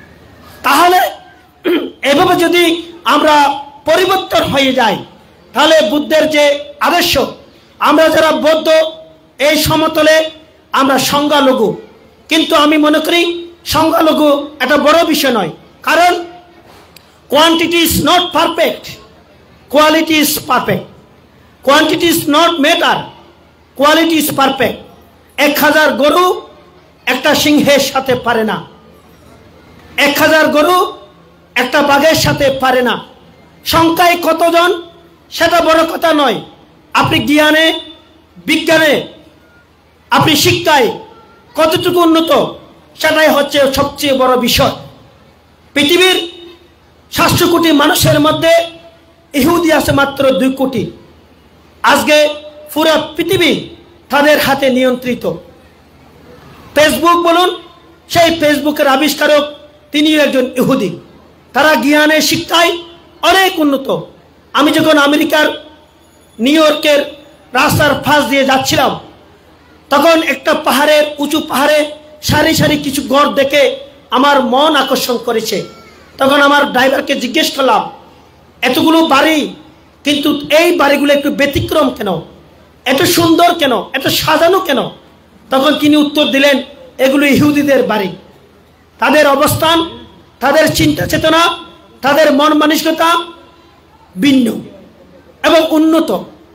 তাহলে এভাবে যদি আমরা পরিবর্তন হয়ে যাই, তাহলে বুদ্ধের যে আদর্শ, আমরা যারা বৌদ্ধ এই সমতলে আমরা সংখ্যালঘু, কিন্তু আমি মনে করি সংখ্যালঘু একটা বড় বিষয় নয়। কারণ quantity is not perfect, quality is perfect. Quantity is not matter, quality is perfect. 1000 গরু একটা সিংহের সাথে পারে না, 1000 গরু একটা বাঘের সাথে পারে না। সংখ্যায় কতজন সেটা বড় কথা নয়। আপনি জ্ঞানে, বিজ্ঞানে, আপনি শিক্ষায় কতটুকু উন্নত, সেটাই হচ্ছে সবচেয়ে বড় বিষয়। পৃথিবীর 700 কোটি মানুষের মধ্যে ইহুদি আছে মাত্র 2 কোটি। আজকে পুরো পৃথিবী তাদের হাতে নিয়ন্ত্রিত। ফেসবুক বলুন, সেই ফেসবুকের আবিষ্কারক তিনিও একজন ইহুদি। তারা জ্ঞানে, শিক্ষায় অনেক উন্নত। আমি যখন আমেরিকার নিউ ইয়র্কের রাস্তার পাশ দিয়ে যাচ্ছিলাম, তখন একটা পাহাড়ের, উঁচু পাহাড়ে সারি সারি কিছু ঘর দেখে আমার মন আকর্ষণ করেছে। তখন আমার ড্রাইভারকে জিজ্ঞেস করলাম, এতগুলো বাড়ি, কিন্তু এই বাড়িগুলো একটু ব্যতিক্রম কেন, এত সুন্দর কেন, এত সাজানো কেন? তখন তিনি উত্তর দিলেন, এগুলো ইহুদিদের বাড়ি। তাদের অবস্থান, তাদের চিন্তা চেতনা, তাদের মন মানসিকতা ভিন্ন এবং উন্নত।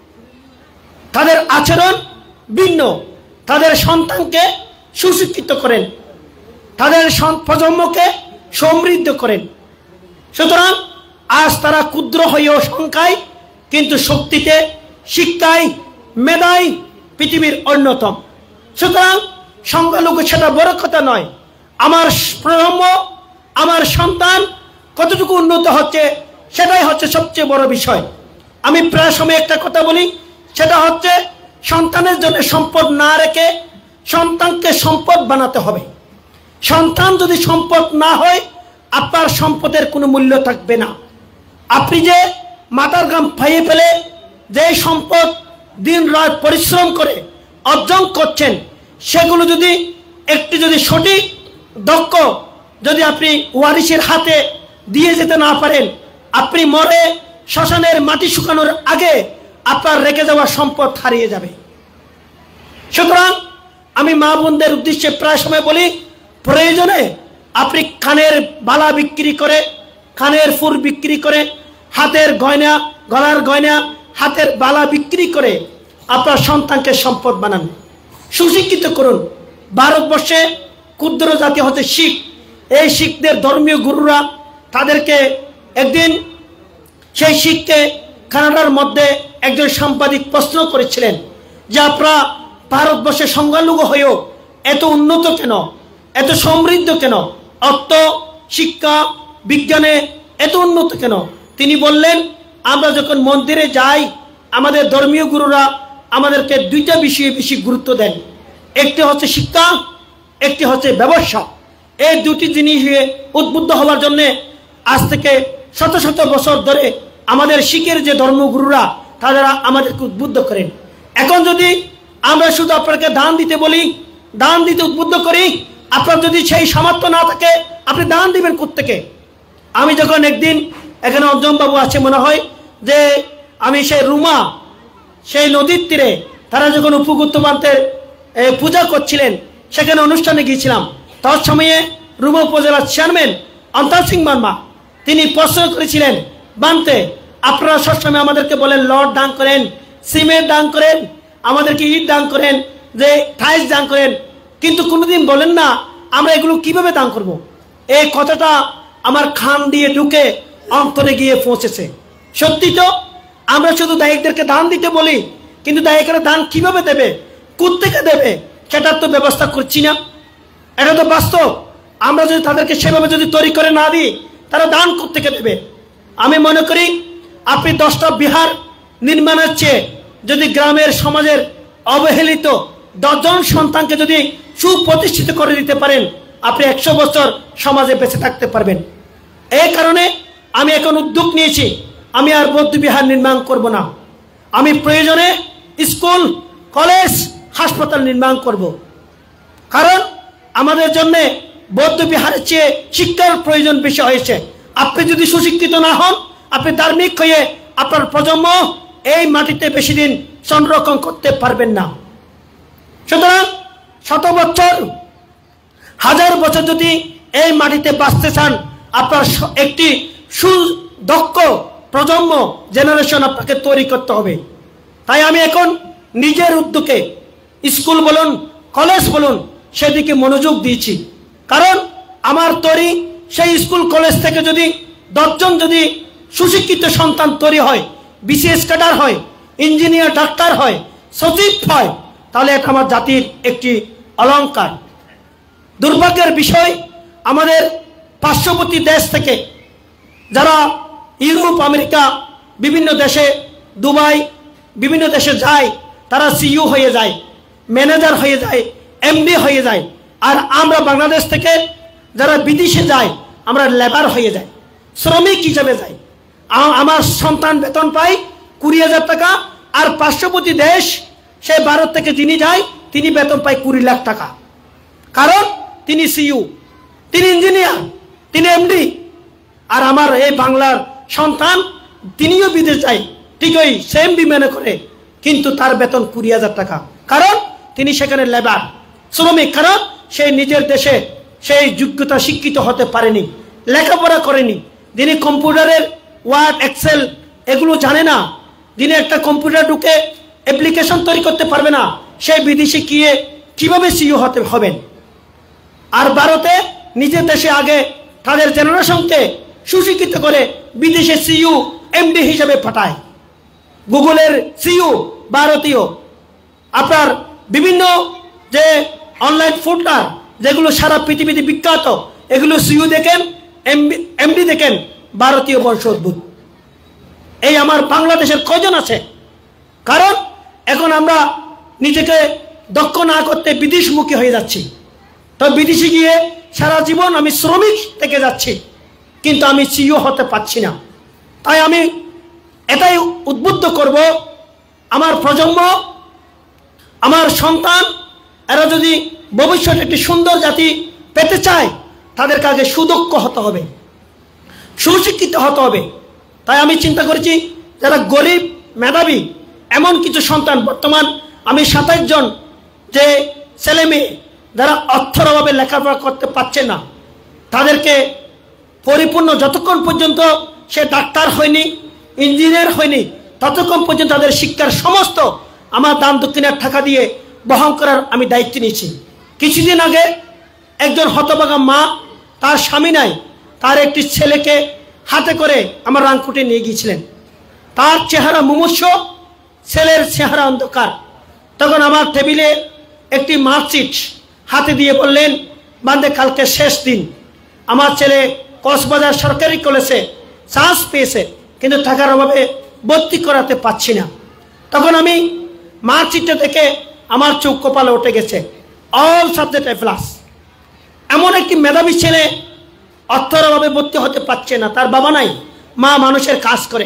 তাদের আচরণ ভিন্ন। তাদের সন্তানকে সুশিক্ষিত করেন, তাদের প্রজন্মকে সমৃদ্ধ করেন। সুতরাং আজ তারা ক্ষুদ্র হয়েও সংখ্যায়, কিন্তু শক্তিতে, শিক্ষায়, মেধায় পৃথিবীর অন্যতম। সুতরাং সংখ্যালঘু সেটা বড় কথা নয়। আমার প্রজন্ম, আমার সন্তান কতটুকু উন্নত হচ্ছে, সেটাই হচ্ছে সবচেয়ে বড় বিষয়। আমি প্রায় সময় একটা কথা বলি, সেটা হচ্ছে সন্তানের জন্য সম্পদ না রেখে সন্তানকে সম্পদ বানাতে হবে। সন্তান যদি সম্পদ না হয়, আপনার সম্পদের কোনো মূল্য থাকবে না। আপনি যে মাথার ঘাম পায়ে ফেলে যে সম্পদ দিন রাত পরিশ্রম করে অর্জন করছেন, সেগুলো যদি একটু যদি সঠিক দক্ষ যদি আপনি ওয়ারিসের হাতে দিয়ে যেতে না পারেন, আপনি মরে শ্মশানের মাটি শুকানোর আগে আপনার রেখে যাওয়া সম্পদ হারিয়ে যাবে। সুতরাং আমি মা বোনদের উদ্দেশ্যে প্রায় সময় বলি, প্রয়োজনে আপনি কানের বালা বিক্রি করে, কানের ফুল বিক্রি করে, হাতের গয়না, গলার গয়না, হাতের বালা বিক্রি করে আপনার সন্তানকে সম্পদ বানান, সুশিক্ষিত করুন। ভারতবর্ষে ক্ষুদ্র জাতি হচ্ছে শিখ। এই শিখদের ধর্মীয় গুরুরা তাদেরকে একদিন, সেই শিখকে কানাডার মধ্যে একজন সাংবাদিক প্রশ্ন করেছিলেন যে আপনারা ভারতবর্ষে সংখ্যালঘু হয়েও এত উন্নত কেন, এত সমৃদ্ধ কেন, অর্থ, শিক্ষা, বিজ্ঞানে এত উন্নত কেন? তিনি বললেন, আমরা যখন মন্দিরে যাই আমাদের ধর্মীয় গুরুরা আমাদেরকে দুইটা বিষয়ে বেশি গুরুত্ব দেন। একটি হচ্ছে শিক্ষা, একটি হচ্ছে ব্যবসা। এই দুটি জিনিসে উদ্বুদ্ধ হওয়ার জন্যে আজ থেকে শত শত বছর ধরে আমাদের শিখের যে ধর্মগুরুরা তারা আমাদেরকে উদ্বুদ্ধ করেন। এখন যদি আমরা শুধু আপনাকে দান দিতে বলি, দান দিতে উদ্বুদ্ধ করি, আপনার যদি সেই সামর্থ্য না থাকে আপনি দান দিবেন কোত্থেকে? আমি যখন একদিন, এখানে অঞ্জনবাবু আছে মনে হয়, যে আমি সেই রুমা, সেই নদীর তীরে তারা যখন উপগুপ্তবান্তের পূজা করছিলেন সেখানে অনুষ্ঠানে গিয়েছিলাম। তার সময়ে রুমা উপজেলার চেয়ারম্যান অন্তর সিং মার্মা তিনি প্রশ্ন করেছিলেন, বানতে আপনারা সবসময় আমাদেরকে বলেন লড দান করেন, সিমেন্ট দান করেন, আমাদেরকে ইট দান করেন, যে টাইলস দান করেন, কিন্তু কোনোদিন বলেন না আমরা এগুলো কিভাবে দান করব। এই কথাটা আমার খান দিয়ে ঢুকে অন্তরে গিয়ে পৌঁছেছে। সত্যি তো, আমরা শুধু দায়িকদেরকে দান দিতে বলি, কিন্তু দায়িকেরা দান কিভাবে দেবে, কোত্থেকে দেবে, সেটার তো ব্যবস্থা করছি না। এটা তো বাস্তব। আমরা যদি তাদেরকে সেভাবে যদি তৈরি করে না দিই, তারা দান কোত্থেকে দেবে? আমি মনে করি আপনি 10টা বিহার নির্মাণের চেয়ে যদি গ্রামের সমাজের অবহেলিত 10 জন সন্তানকে যদি সুপ্রতিষ্ঠিত করে দিতে পারেন, আপনি 100 বছর সমাজে বেঁচে থাকতে পারবেন। এই কারণে আমি এখন উদ্যোগ নিয়েছি, আমি আর বৌদ্ধ বিহার নির্মাণ করব না। আমি প্রয়োজনে স্কুল, কলেজ, হাসপাতাল নির্মাণ করব। কারণ আমাদের জন্য বৌদ্ধ বিহারের চেয়ে শিক্ষার প্রয়োজন বেশি হয়েছে। আপনি যদি সুশিক্ষিত না হন, আপনি ধার্মিক হয়ে আপনার প্রজন্ম এই মাটিতে বেশি দিন সংরক্ষণ করতে পারবেন না। সুতরাং 100 বছর, 1000 বছর যদি এই মাটিতে বাঁচতে চান, আপনার একটি সুদক্ষ প্রজন্ম, জেনারেশন আপনাকে তৈরি করতে হবে। তাই আমি এখন নিজের উদ্যোগে স্কুল বলুন, কলেজ বলুন, সেদিকে মনোযোগ দিয়েছি। কারণ আমার তৈরি সেই স্কুল কলেজ থেকে যদি 10 জন যদি সুশিক্ষিত সন্তান তৈরি হয়, বিসিএস ক্যাডার হয়, ইঞ্জিনিয়ার, ডাক্তার হয়, সচিব হয়, তাহলে এটা আমার জাতির একটি অলংকার। দুর্ভাগ্যের বিষয়, আমাদের পার্শ্ববর্তী দেশ থেকে যারা ইউরোপ, আমেরিকা, বিভিন্ন দেশে, দুবাই, বিভিন্ন দেশে যায়, তারা সিইও হয়ে যায়, ম্যানেজার হয়ে যায়, এমডি হয়ে যায়। আর আমরা বাংলাদেশ থেকে যারা বিদেশে যায়, আমরা লেবার হয়ে যাই, শ্রমিক হিসেবে যাই। আমার সন্তান বেতন পায় 20,000 টাকা, আর পার্শ্ববর্তী দেশ, সে ভারত থেকে যিনি যায় তিনি বেতন পায় 20 লাখ টাকা। কারণ তিনি সিইও, তিনি ইঞ্জিনিয়ার, তিনি এমডি। আর আমার এই বাংলার সন্তান, তিনিও বিদেশ যায়, ঠিক ওই সেম বিমানে করে, কিন্তু তার বেতন 20,000 টাকা। কারণ তিনি সেখানে লেবার, শ্রমিক। কারণ সে নিজের দেশে সেই যোগ্যতা শিক্ষিত হতে পারেনি, লেখাপড়া করেনি। যিনি কম্পিউটারের ওয়ার্ড, এক্সেল এগুলো জানে না, যিনি একটা কম্পিউটার ঢুকে অ্যাপ্লিকেশন তৈরি করতে পারবে না, সেই বিদেশে গিয়ে কিভাবে সিইও হতে হবেন? আর ভারতে নিজের দেশে আগে তাদের জেনারেশনকে সুশিক্ষিত করে বিদেশে সিইও, এমডি হিসেবে পাঠায়। গুগলের সিইও ভারতীয়। আপনার বিভিন্ন যে অনলাইন ফুডার যেগুলো সারা পৃথিবীতে বিখ্যাত, এগুলো সিইও দেখেন, এমডি দেখেন ভারতীয় বংশোদ্ভূত। এই আমার বাংলাদেশের কয়জন আছে? কারণ এখন আমরা নিজেকে দক্ষ না করতে বিদেশমুখী হয়ে যাচ্ছি। তো বিদেশে গিয়ে সারা জীবন আমি শ্রমিক থেকে যাচ্ছি, কিন্তু আমি সিইও হতে পারছি না। তাই আমি এটাই উদ্বুদ্ধ করব, আমার প্রজন্ম, আমার সন্তান, এরা যদি ভবিষ্যতে একটি সুন্দর জাতি পেতে চায়, তাদেরকে আগে সুদক্ষ হতে হবে, সুশিক্ষিত হতে হবে। তাই আমি চিন্তা করেছি যারা গরিব, মেধাবী এমন কিছু সন্তান, বর্তমান আমি 27 জন যে ছেলে মেয়ে যারা অর্থের অভাবে লেখাপড়া করতে পারছে না, তাদেরকে পরিপূর্ণ যতক্ষণ পর্যন্ত সে ডাক্তার হয়নি, ইঞ্জিনিয়ার হয়নি, ততক্ষণ পর্যন্ত তাদের শিক্ষার সমস্ত আমার দান দক্ষিণার টাকা দিয়ে বহন করার আমি দায়িত্ব নিয়েছি। কিছুদিন আগে একজন হতভাগা মা, তার স্বামী নাই, তার একটি ছেলেকে হাতে করে আমার রাংকুটে নিয়ে গিয়েছিলেন। তার চেহারা মুমূর্ষ, ছেলের চেহারা অন্ধকার। তখন আমার টেবিলে একটি মার্কশিট হাতে দিয়ে বললেন, বান্দে কালকে শেষ দিন, আমার ছেলে কক্সবাজার সরকারি কলেজে চান্স পেয়েছে, কিন্তু টাকার অভাবে ভর্তি করাতে পারছি না। তখন আমি মার্কশিটটা দেখে আমার চোখ কপালে উঠে গেছে, অল সাবজেক্ট এ প্লাস। এমন একটি মেধাবী ছেলে অর্থের অভাবে ভর্তি হতে পারছে না, তার বাবা নাই, মা মানুষের কাজ করে।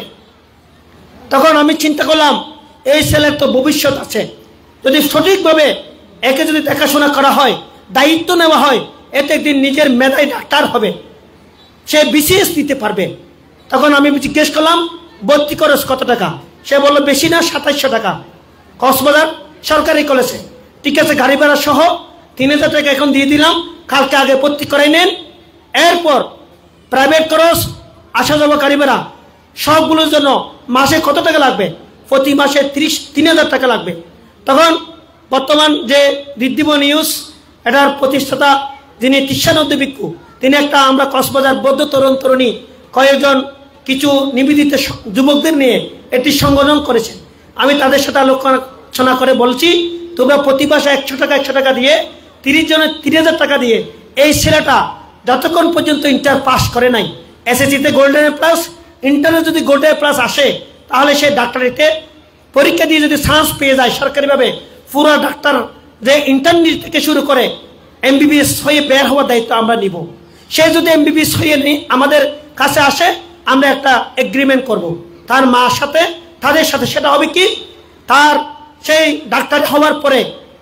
তখন আমি চিন্তা করলাম, এই ছেলের তো ভবিষ্যৎ আছে, যদি সঠিকভাবে একে যদি দেখাশোনা করা হয়, দায়িত্ব নেওয়া হয়, এতে একদিন নিজের মেধায় ডাক্তার হবে, সে বিসিএস দিতে পারবে। তখন আমি জিজ্ঞেস করলাম, ভর্তি খরচ কত টাকা? সে বলল, বেশি না, 2700 টাকা, কক্সবাজার সরকারি কলেজে। ঠিক আছে, গাড়ি ভাড়া সহ 3000 টাকা এখন দিয়ে দিলাম, কালকে আগে ভর্তি করাই নেন। এরপর প্রাইভেট খরচ, আসা যাওয়া, গাড়ি ভাড়া সবগুলোর জন্য মাসে কত টাকা লাগবে? প্রতি মাসে 3000 টাকা লাগবে। তখন বর্তমান যে ঋদ্ধিব নিউজ, এটার প্রতিষ্ঠাতা যিনি তিষ্ঠানন্দ ভিক্ষু, তিনি একটা, আমরা কক্সবাজার বৌদ্ধ তরুণ তরুণী কয়েকজন কিছু নিবেদিত যুবকদের নিয়ে একটি সংগঠন করেছেন। আমি তাদের সাথে আলোচনা করে বলছি, তোমরা প্রতি মাসে 100 টাকা দিয়ে 30 জনের 3000 টাকা দিয়ে এই ছেলেটা যতক্ষণ পর্যন্ত ইন্টার পাস করে নাই, এসএসসিতে গোল্ডেন এ প্লাস, ইন্টারে যদি গোল্ডেন এ প্লাস আসে, তাহলে সে ডাক্তারিতে পরীক্ষা দিয়ে যদি চান্স পেয়ে যায় সরকারিভাবে, পুরো ডাক্তার যে ইন্টার্নি থেকে শুরু করে এমবিবিএস হয়ে বের হওয়ার দায়িত্ব আমরা নিব। সে যদি এমবিবিএস হয়ে আমাদের কাছে আসে, আমরা একটা এগ্রিমেন্ট করব তার মার সাথে, তাদের সাথে। সেটা হবে কি, তার সেই ডাক্তার হওয়ার পরে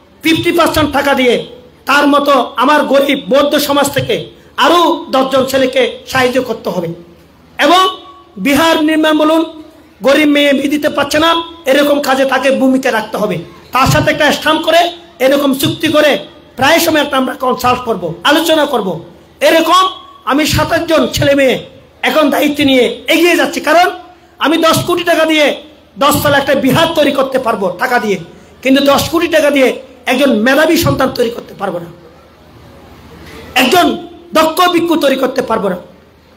50% টাকা দিয়ে তার মতো আমার গরিব বৌদ্ধ সমাজ থেকে আরও 10 জন ছেলেকে সাহায্য করতে হবে। এবং বিহার নির্মাণ বলুন, গরিব মেয়ে বিয়ে দিতে পারছে না, এরকম কাজে তাকে ভূমিকা রাখতে হবে। তার সাথে একটা স্ট্যাম্প করে, এরকম চুক্তি করে প্রায় সময় একটা আমরা কনসাল্ট করব, আলোচনা করব। এরকম আমি 27 জন ছেলে মেয়ে এখন দায়িত্ব নিয়ে এগিয়ে যাচ্ছি। কারণ আমি 10 কোটি টাকা দিয়ে 10 তলা একটা বিহার তৈরি করতে পারবো টাকা দিয়ে, কিন্তু 10 কোটি টাকা দিয়ে একজন মেধাবী সন্তান তৈরি করতে পারবো না, একজন দক্ষ ভিক্ষু তৈরি করতে পারবো না,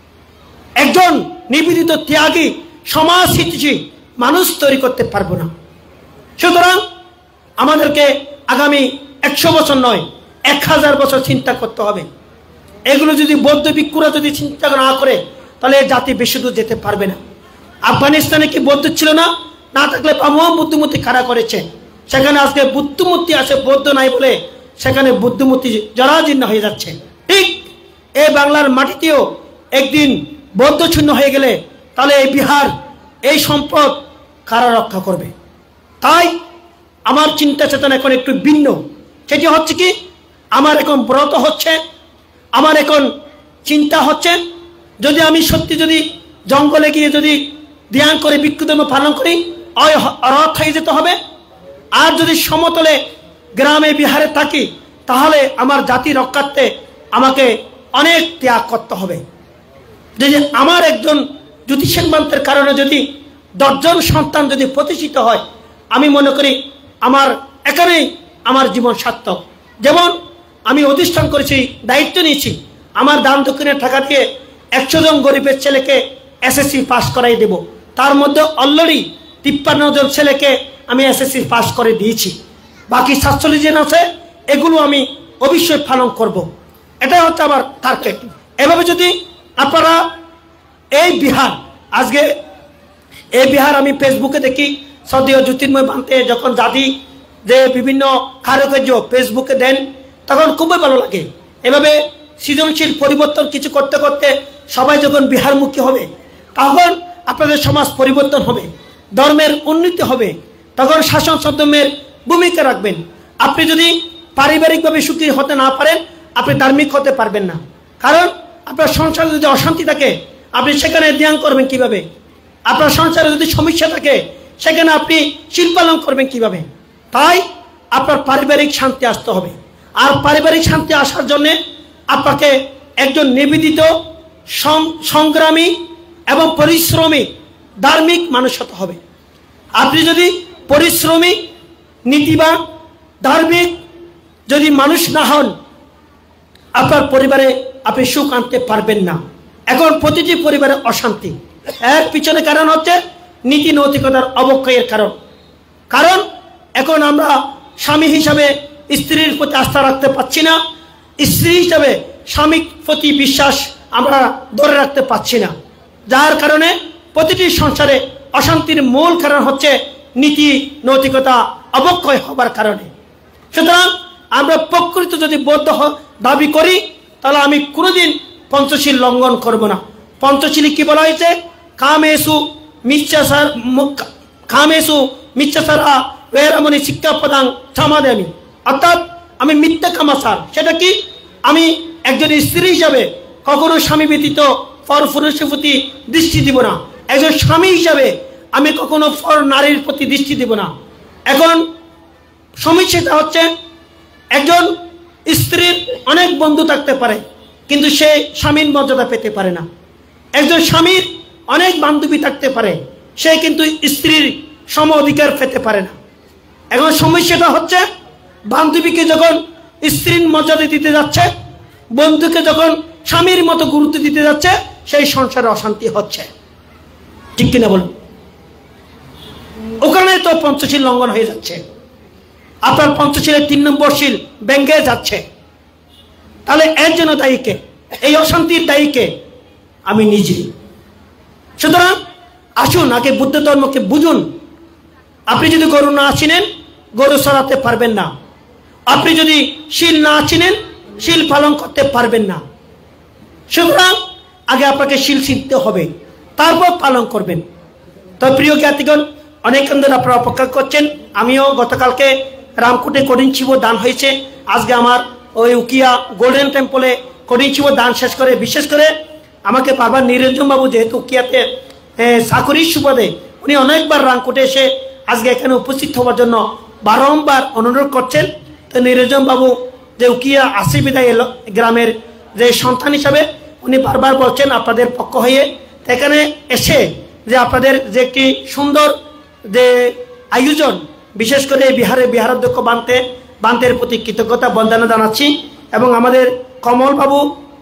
একজন নিবেদিত ত্যাগী সমাজ হিতৈষী মানুষ তৈরি করতে পারবো না। সুতরাং আমাদেরকে আগামী 100 বছর নয়, 1000 বছর চিন্তা করতে হবে। এগুলো যদি বৌদ্ধ ভিক্ষুরা যদি চিন্তা না করে, তাহলে জাতি বেশি দূর যেতে পারবে না। আফগানিস্তানে কি বৌদ্ধ ছিল না? না থাকলে পামোয়া বুদ্ধমূর্তি খাড়া করেছে, সেখানে আজকে বুদ্ধমূর্তি আছে, বৌদ্ধ নাই বলে সেখানে বুদ্ধমূর্তি জরাজীর্ণ হয়ে যাচ্ছে। ঠিক এই বাংলার মাটিতেও একদিন বৌদ্ধ শূন্য হয়ে গেলে, তাহলে এই বিহার, এই সম্পদ কারা রক্ষা করবে? তাই আমার চিন্তা চেতনা এখন একটু ভিন্ন। সেটি হচ্ছে কি, আমার এখন ব্রত হচ্ছে, আমার এখন চিন্তা হচ্ছে, যদি আমি সত্যি যদি জঙ্গলে গিয়ে যদি ধ্যান করে ভিক্ষুধর্ম পালন করি, অরথ হয়ে যেতে হবে। আর যদি সমতলে গ্রামে বিহারে থাকি, তাহলে আমার জাতি রক্ষার্থে আমাকে অনেক ত্যাগ করতে হবে। যদি আমার একজন জ্যোতিষেন্দ্রের কারণে যদি 10 জন সন্তান যদি প্রতিষ্ঠিত হয়, আমি মনে করি আমার এখানেই আমার জীবন সার্থক। যেমন আমি অধিষ্ঠান করেছি, দায়িত্ব নিয়েছি, আমার দান দক্ষিণের টাকা দিয়ে 100 জন গরিবের ছেলেকে এসএসসি পাস করাই দেব। তার মধ্যে অলরেডি 53 জন ছেলেকে আমি এসএসসি পাস করে দিয়েছি, বাকি 47 জন আছে, এগুলো আমি অবশ্যই পালন করব। এটাই হচ্ছে আমার টার্গেট। এভাবে যদি আপনারা এই বিহার, আজকে এই বিহার আমি ফেসবুকে দেখি, সদীয় জ্যোতির্ময় বানতে যখন দাদি যে বিভিন্ন কারুকার্য ফেসবুকে দেন, তখন খুবই ভালো লাগে। এভাবে সৃজনশীল পরিবর্তন কিছু করতে করতে সবাই যখন বিহারমুখী হবে, তখন আপনাদের সমাজ পরিবর্তন হবে, ধর্মের উন্নতি হবে, তখন শাসন সদমের ভূমিকা রাখবেন। আপনি যদি পারিবারিকভাবে সুখী হতে না পারেন, আপনি ধার্মিক হতে পারবেন না। কারণ আপনার সংসারে যদি অশান্তি থাকে, আপনি সেখানে ধ্যান করবেন কিভাবে? আপনার সংসারে যদি সমস্যা থাকে, সেখানে আপনি শিল্পালন করবেন কিভাবে? তাই আপনার পারিবারিক শান্তি আসতে হবে। আর পারিবারিক শান্তি আসার জন্যে আপনাকে একজন নিবেদিত সংগ্রামী এবং পরিশ্রমী ধার্মিক মানুষ হতে হবে। আপনি যদি পরিশ্রমী নীতিবান ধার্মিক যদি মানুষ না হন, আপনার পরিবারে আপনি সুখ আনতে পারবেন না। এখন প্রতিটি পরিবারে অশান্তি, এর পিছনে কারণ হচ্ছে নীতি নৈতিকতার অবক্ষয়ের কারণ এখন আমরা স্বামী হিসাবে স্ত্রীর প্রতি আস্থা রাখতে পারছি না, স্ত্রী হিসাবে স্বামীর প্রতি বিশ্বাস আমরা ধরে রাখতে পারছি না, যার কারণে প্রতিটি সংসারে অশান্তির মূল কারণ হচ্ছে নীতি নৈতিকতা অবক্ষয় হবার কারণে। সুতরাং আমরা প্রকৃত যদি বৌদ্ধ দাবি করি, তাহলে আমি কোনোদিন পঞ্চশীল লঙ্ঘন করব না। পঞ্চশীলে কি বলা হয়েছে? কামেসু মিথ্যাচারা বেরামনি শিক্ষা প্রদান সমাধানী, অর্থাৎ আমি মিথ্যা কামাচার। সেটা কি? আমি একজন স্ত্রী হিসাবে কখনো স্বামী ব্যতীত পর পুরুষের প্রতি দৃষ্টি দিব না। একজন স্বামী হিসাবে আমি কখনো পর নারীর প্রতি দৃষ্টি দিব না। এখন সমস্যাটা হচ্ছে একজন স্ত্রীর অনেক বন্ধু থাকতে পারে, কিন্তু সে স্বামীর মর্যাদা পেতে পারে না। একজন স্বামীর অনেক বান্ধবী থাকতে পারে, সে কিন্তু স্ত্রীর সম অধিকার পেতে পারে না। এখন সমস্যাটা হচ্ছে বান্ধবীকে যখন স্ত্রীর মর্যাদা দিতে যাচ্ছে, বন্ধুকে যখন স্বামীর মতো গুরুত্ব দিতে যাচ্ছে, সেই সংসারে অশান্তি হচ্ছে। ঠিক কিনা বলুন? ওখানে তো পঞ্চশীল লঙ্ঘন হয়ে যাচ্ছে। আপনার পঞ্চশীলের 3 নম্বর শীল ভেঙে যাচ্ছে। তাহলে এর জন্য দায়ী কে? এই অশান্তির দায়ী কে? আমি নিজে। সুতরাং আসুন আগে বুদ্ধ ধর্মকে বুঝুন। আপনি যদি গরু না চিনেন, গরু চড়াতে পারবেন না। আপনি যদি শীল না চিনেন, শীল পালন করতে পারবেন না। সুতরাং আগে আপনাকে শীল শিখতে হবে, তারপর পালন করবেন। তো প্রিয় জ্ঞাতিগণ, অনেকক্ষণ ধরে আপনারা অপেক্ষা করছেন। আমিও গতকালকে রামকুটে কঠিন শিব দান হয়েছে, আজকে আমার ওই উকিয়া গোল্ডেন টেম্পলে কঠিন শিব দান শেষ করে, বিশেষ করে আমাকে বাবা নিরঞ্জন বাবু যেহেতু উকিয়াতে চাকরির সুবাদে উনি অনেকবার রামকুটে এসে আজকে এখানে উপস্থিত হওয়ার জন্য বারংবার অনুরোধ করছেন। তো নিরঞ্জন বাবু যে উকিয়া আসি বিদায় গ্রামের যে সন্তান হিসাবে উনি বারবার বলছেন আপনাদের পক্ষ হয়ে এখানে এসে যে আপনাদের যে একটি সুন্দর যে আয়োজন, বিশেষ করে বিহারাধ্যক্ষ বান্তের প্রতি কৃতজ্ঞতা বন্দনা জানাচ্ছি, এবং আমাদের কমল বাবু,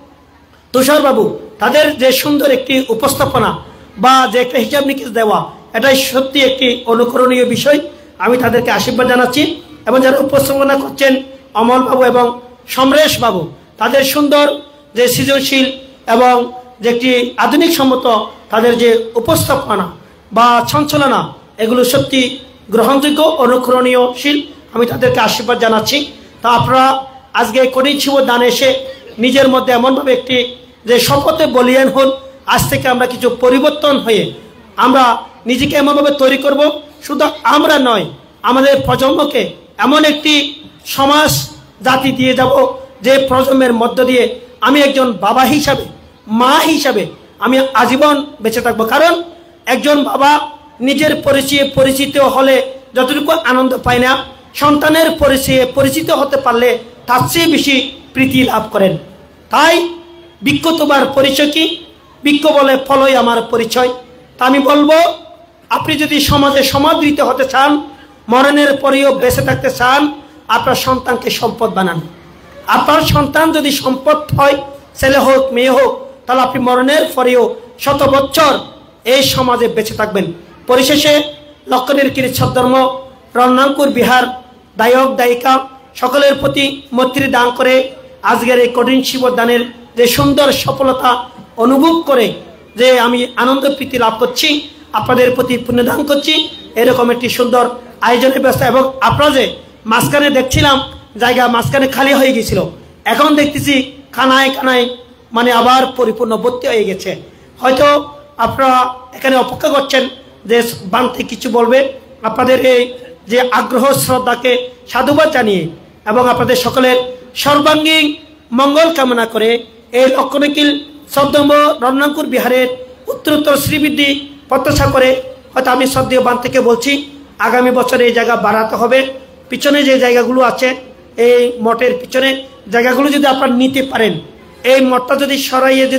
তুষার বাবু, তাদের যে সুন্দর একটি উপস্থাপনা বা যে একটা হিসাব নিকেশ দেওয়া, এটাই সত্যি একটি অনুকরণীয় বিষয়। আমি তাদেরকে আশীর্বাদ জানাচ্ছি। এবং যারা উপস্থাপনা করছেন অমল বাবু এবং সমরেশ বাবু, তাদের সুন্দর যে সৃজনশীল এবং যে একটি আধুনিক সম্মত তাদের যে উপস্থাপনা বা সঞ্চালনা, এগুলো সত্যি গ্রহণযোগ্য অনুকরণীয়শীল। আমি তাদেরকে আশীর্বাদ জানাচ্ছি। তা আপনারা আজকে কঠিন শিব দানে এসে নিজের মধ্যে এমনভাবে একটি যে শপথে বলিয়ান হন, আজ থেকে আমরা কিছু পরিবর্তন হয়ে আমরা নিজেকে এমনভাবে তৈরি করব, শুধু আমরা নয়, আমাদের প্রজন্মকে এমন একটি সমাজ জাতি দিয়ে যাব যে প্রজন্মের মধ্য দিয়ে আমি একজন বাবা হিসাবে, মা হিসাবে আমি আজীবন বেঁচে থাকবো। কারণ একজন বাবা নিজের পরিচিত হলে যতটুকু আনন্দ পায় না, সন্তানের পরিচিত হতে পারলে তার চেয়ে বেশি প্রীতি লাভ করেন। তাই বৃক্ষ তোমার পরিচয় কি? বৃক্ষ বলে ফলই আমার পরিচয়। তা আমি বলবো, আপনি যদি সমাজে সমাদৃত হতে চান, মরণের পরেও বেঁচে থাকতে চান, আপনার সন্তানকে সম্পদ বানান। আপনার সন্তান যদি সম্পদ হয়, ছেলে হোক মেয়ে হোক, তাহলে আপনি মরণের পরেও 100 বছর এই সমাজে বেঁচে থাকবেন। পরিশেষে লক্ষণের কিরিচ্ছদ ধর্ম রণাঙ্কুর বিহার দায়ক দায়িকা সকলের প্রতি মৈত্রী দান করে আজকের এই কঠিন শিব দানের যে সুন্দর সফলতা অনুভব করে যে আমি আনন্দ প্রীতি লাভ করছি, আপনাদের প্রতি পুণ্যদান করছি। এরকম একটি সুন্দর আয়োজনের ব্যবস্থা, এবং আপনারা যে মাঝখানে দেখছিলাম জায়গা মাঝখানে খালি হয়ে গেছিল, এখন দেখতেছি কানায় কানায় মানে আবার পরিপূর্ণ ভর্তি হয়ে গেছে। হয়তো আপনারা এখানে অপেক্ষা করছেন যে বান্তে কিছু বলবে। আপনাদের এই যে আগ্রহ শ্রদ্ধাকে সাধুবাদ জানিয়ে এবং আপনাদের সকলের সর্বাঙ্গীন মঙ্গল কামনা করে এই লক্ষণকিল সদ্যম্ব রণাঙ্কুর বিহারের উত্তরোত্তর শ্রীবৃদ্ধি প্রত্যাশা করে হয়তো আমি শ্রদ্ধেয় বান্তেকে বলছি, আগামী বছর এই জায়গা বাড়াতে হবে। পিছনে যে জায়গাগুলো আছে, এই মঠের পিছনে জায়গাগুলো যদি আপনারা নিতে পারেন, এই মঠটা যদি সরাইয়ে যদি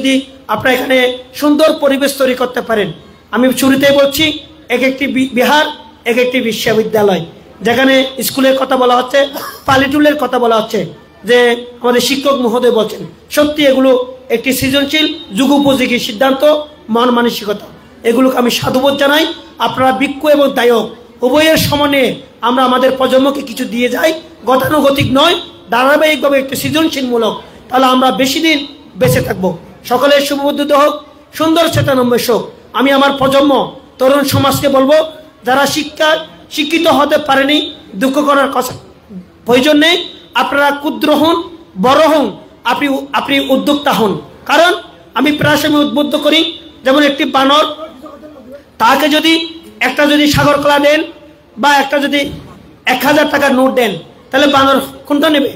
আপনারা এখানে সুন্দর পরিবেশ তৈরি করতে পারেন। আমি শুরুতেই বলছি, এক একটি বিহার, এক একটি বিশ্ববিদ্যালয়, যেখানে স্কুলের কথা বলা হচ্ছে, পালিটুলের কথা বলা হচ্ছে, যে আমাদের শিক্ষক মহোদয় বলছেন, সত্যি এগুলো একটি সৃজনশীল যুগোপযোগী সিদ্ধান্ত, মন মানসিকতা, এগুলোকে আমি সাধুবোধ জানাই। আপনারা বিজ্ঞ এবং দায়ক উভয়ের সমানে আমরা আমাদের প্রজন্মকে কিছু দিয়ে যাই, গতানুগতিক নয়, ধারাবাহিকভাবে একটু সৃজনশীলমূলক, তাহলে আমরা বেশি দিন বেঁচে থাকবো। সকলের শুভবুদ্ধিত হোক, সুন্দর চেতনান্বেষ হোক। আমি আমার প্রজন্ম, তরুণ সমাজকে বলবো, যারা শিক্ষিত হতে পারেনি, দুঃখ করার কথা প্রয়োজন নেই। আপনারা ক্ষুদ্র হন, বড় হন, আপনি উদ্যোক্তা হন। কারণ আমি প্রায় সময় উদ্বুদ্ধ করি, যেমন একটি বানর, তাকে যদি একটা সাগর কলা দেন বা একটা যদি 1000 টাকার নোট দেন, তাহলে বানর কোনটা নেবে?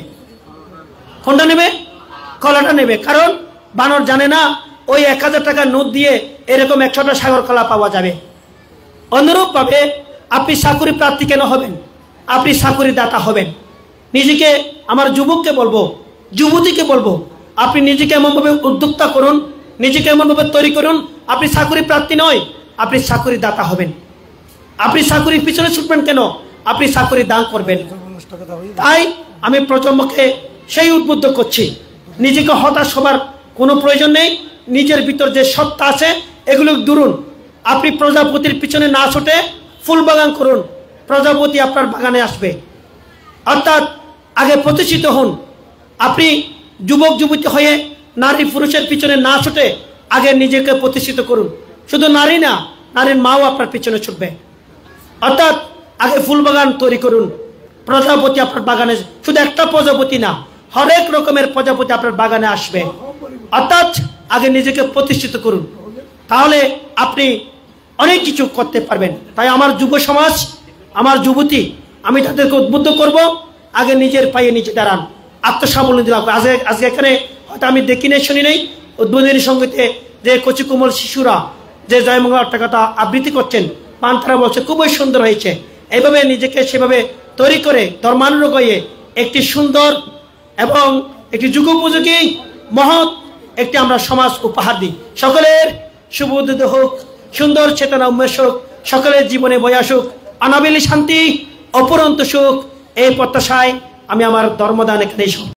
কলাটা নেবে। কারণ বানর জানে না ওই 1000 টাকার নোট দিয়ে এরকম 100টা সাগর কলা পাওয়া যাবে। অনুরূপভাবে আপনি চাকুরি প্রার্থী কেন হবেন? আপনি চাকুরি দাতা হবেন। নিজেকে, আমার যুবককে বলবো, যুবতীকে বলবো, আপনি নিজেকে এমনভাবে উদ্যোক্তা করুন, নিজেকে এমনভাবে তৈরি করুন, আপনি চাকুরি প্রার্থী নয়, আপনি চাকুরি দাতা হবেন। আপনি চাকুরির পিছনে ছুটবেন কেন? আপনি চাকুরি দান করবেন। তাই আমি প্রজন্মকে সেই উদ্বুদ্ধ করছি, নিজেকে হতাশ হবার কোনো প্রয়োজন নেই। নিজের ভিতর যে সত্তা আছে এগুলো দূরুন। আপনি প্রজাপতির পিছনে না ছুটে ফুল বাগান করুন, প্রজাপতি আপনার বাগানে আসবে। অর্থাৎ আগে প্রতিষ্ঠিত হন। আপনি যুবক যুবতী হয়ে নারী পুরুষের পিছনে না ছুটে আগে নিজেকে প্রতিষ্ঠিত করুন। শুধু নারী না, নারীর মাও আপনার পিছনে ছুটবে। অর্থাৎ আগে ফুল বাগান তৈরি করুন, প্রজাপতি আপনার বাগানে, শুধু একটা প্রজাপতি না, হরেক রকমের প্রজাপতি আপনার বাগানে আসবে। অর্থাৎ আগে নিজেকে প্রতিষ্ঠিত করুন, তাহলে আপনি অনেক কিছু করতে পারবেন। তাই আমার যুব সমাজ, আমার যুবতী, আমি তাদেরকে উদ্বুদ্ধ করব, আগে নিজের পায়ে নিচে দাঁড়ান, আত্মস্বাবলম্বী লাভ। আজকে এখানে হয়তো আমি দেখি নাই, শুনি নাই, উদ্বোধনী সঙ্গীতে যে কচি কোমল শিশুরা যে জয়মঙ্গল অট্টালিকাটা আবৃত্তি করছেন, পান্থারা বলছে খুবই সুন্দর হয়েছে। এইভাবে নিজেকে সেভাবে তৈরি করে ধর্মানুরাগ হয়ে একটি সুন্দর এবং একটি যুগোপযোগী মহৎ একটি আমরা সমাজ উপহার দিই। সকলের শুভ উদ্যোগ হোক, সুন্দর চেতনা উন্মেষ হোক, সকলের জীবনে বয়ে আসুক অনাবিল শান্তি, অপরন্ত সুখ। এই প্রত্যাশায় আমি আমার ধর্মদান এখানেই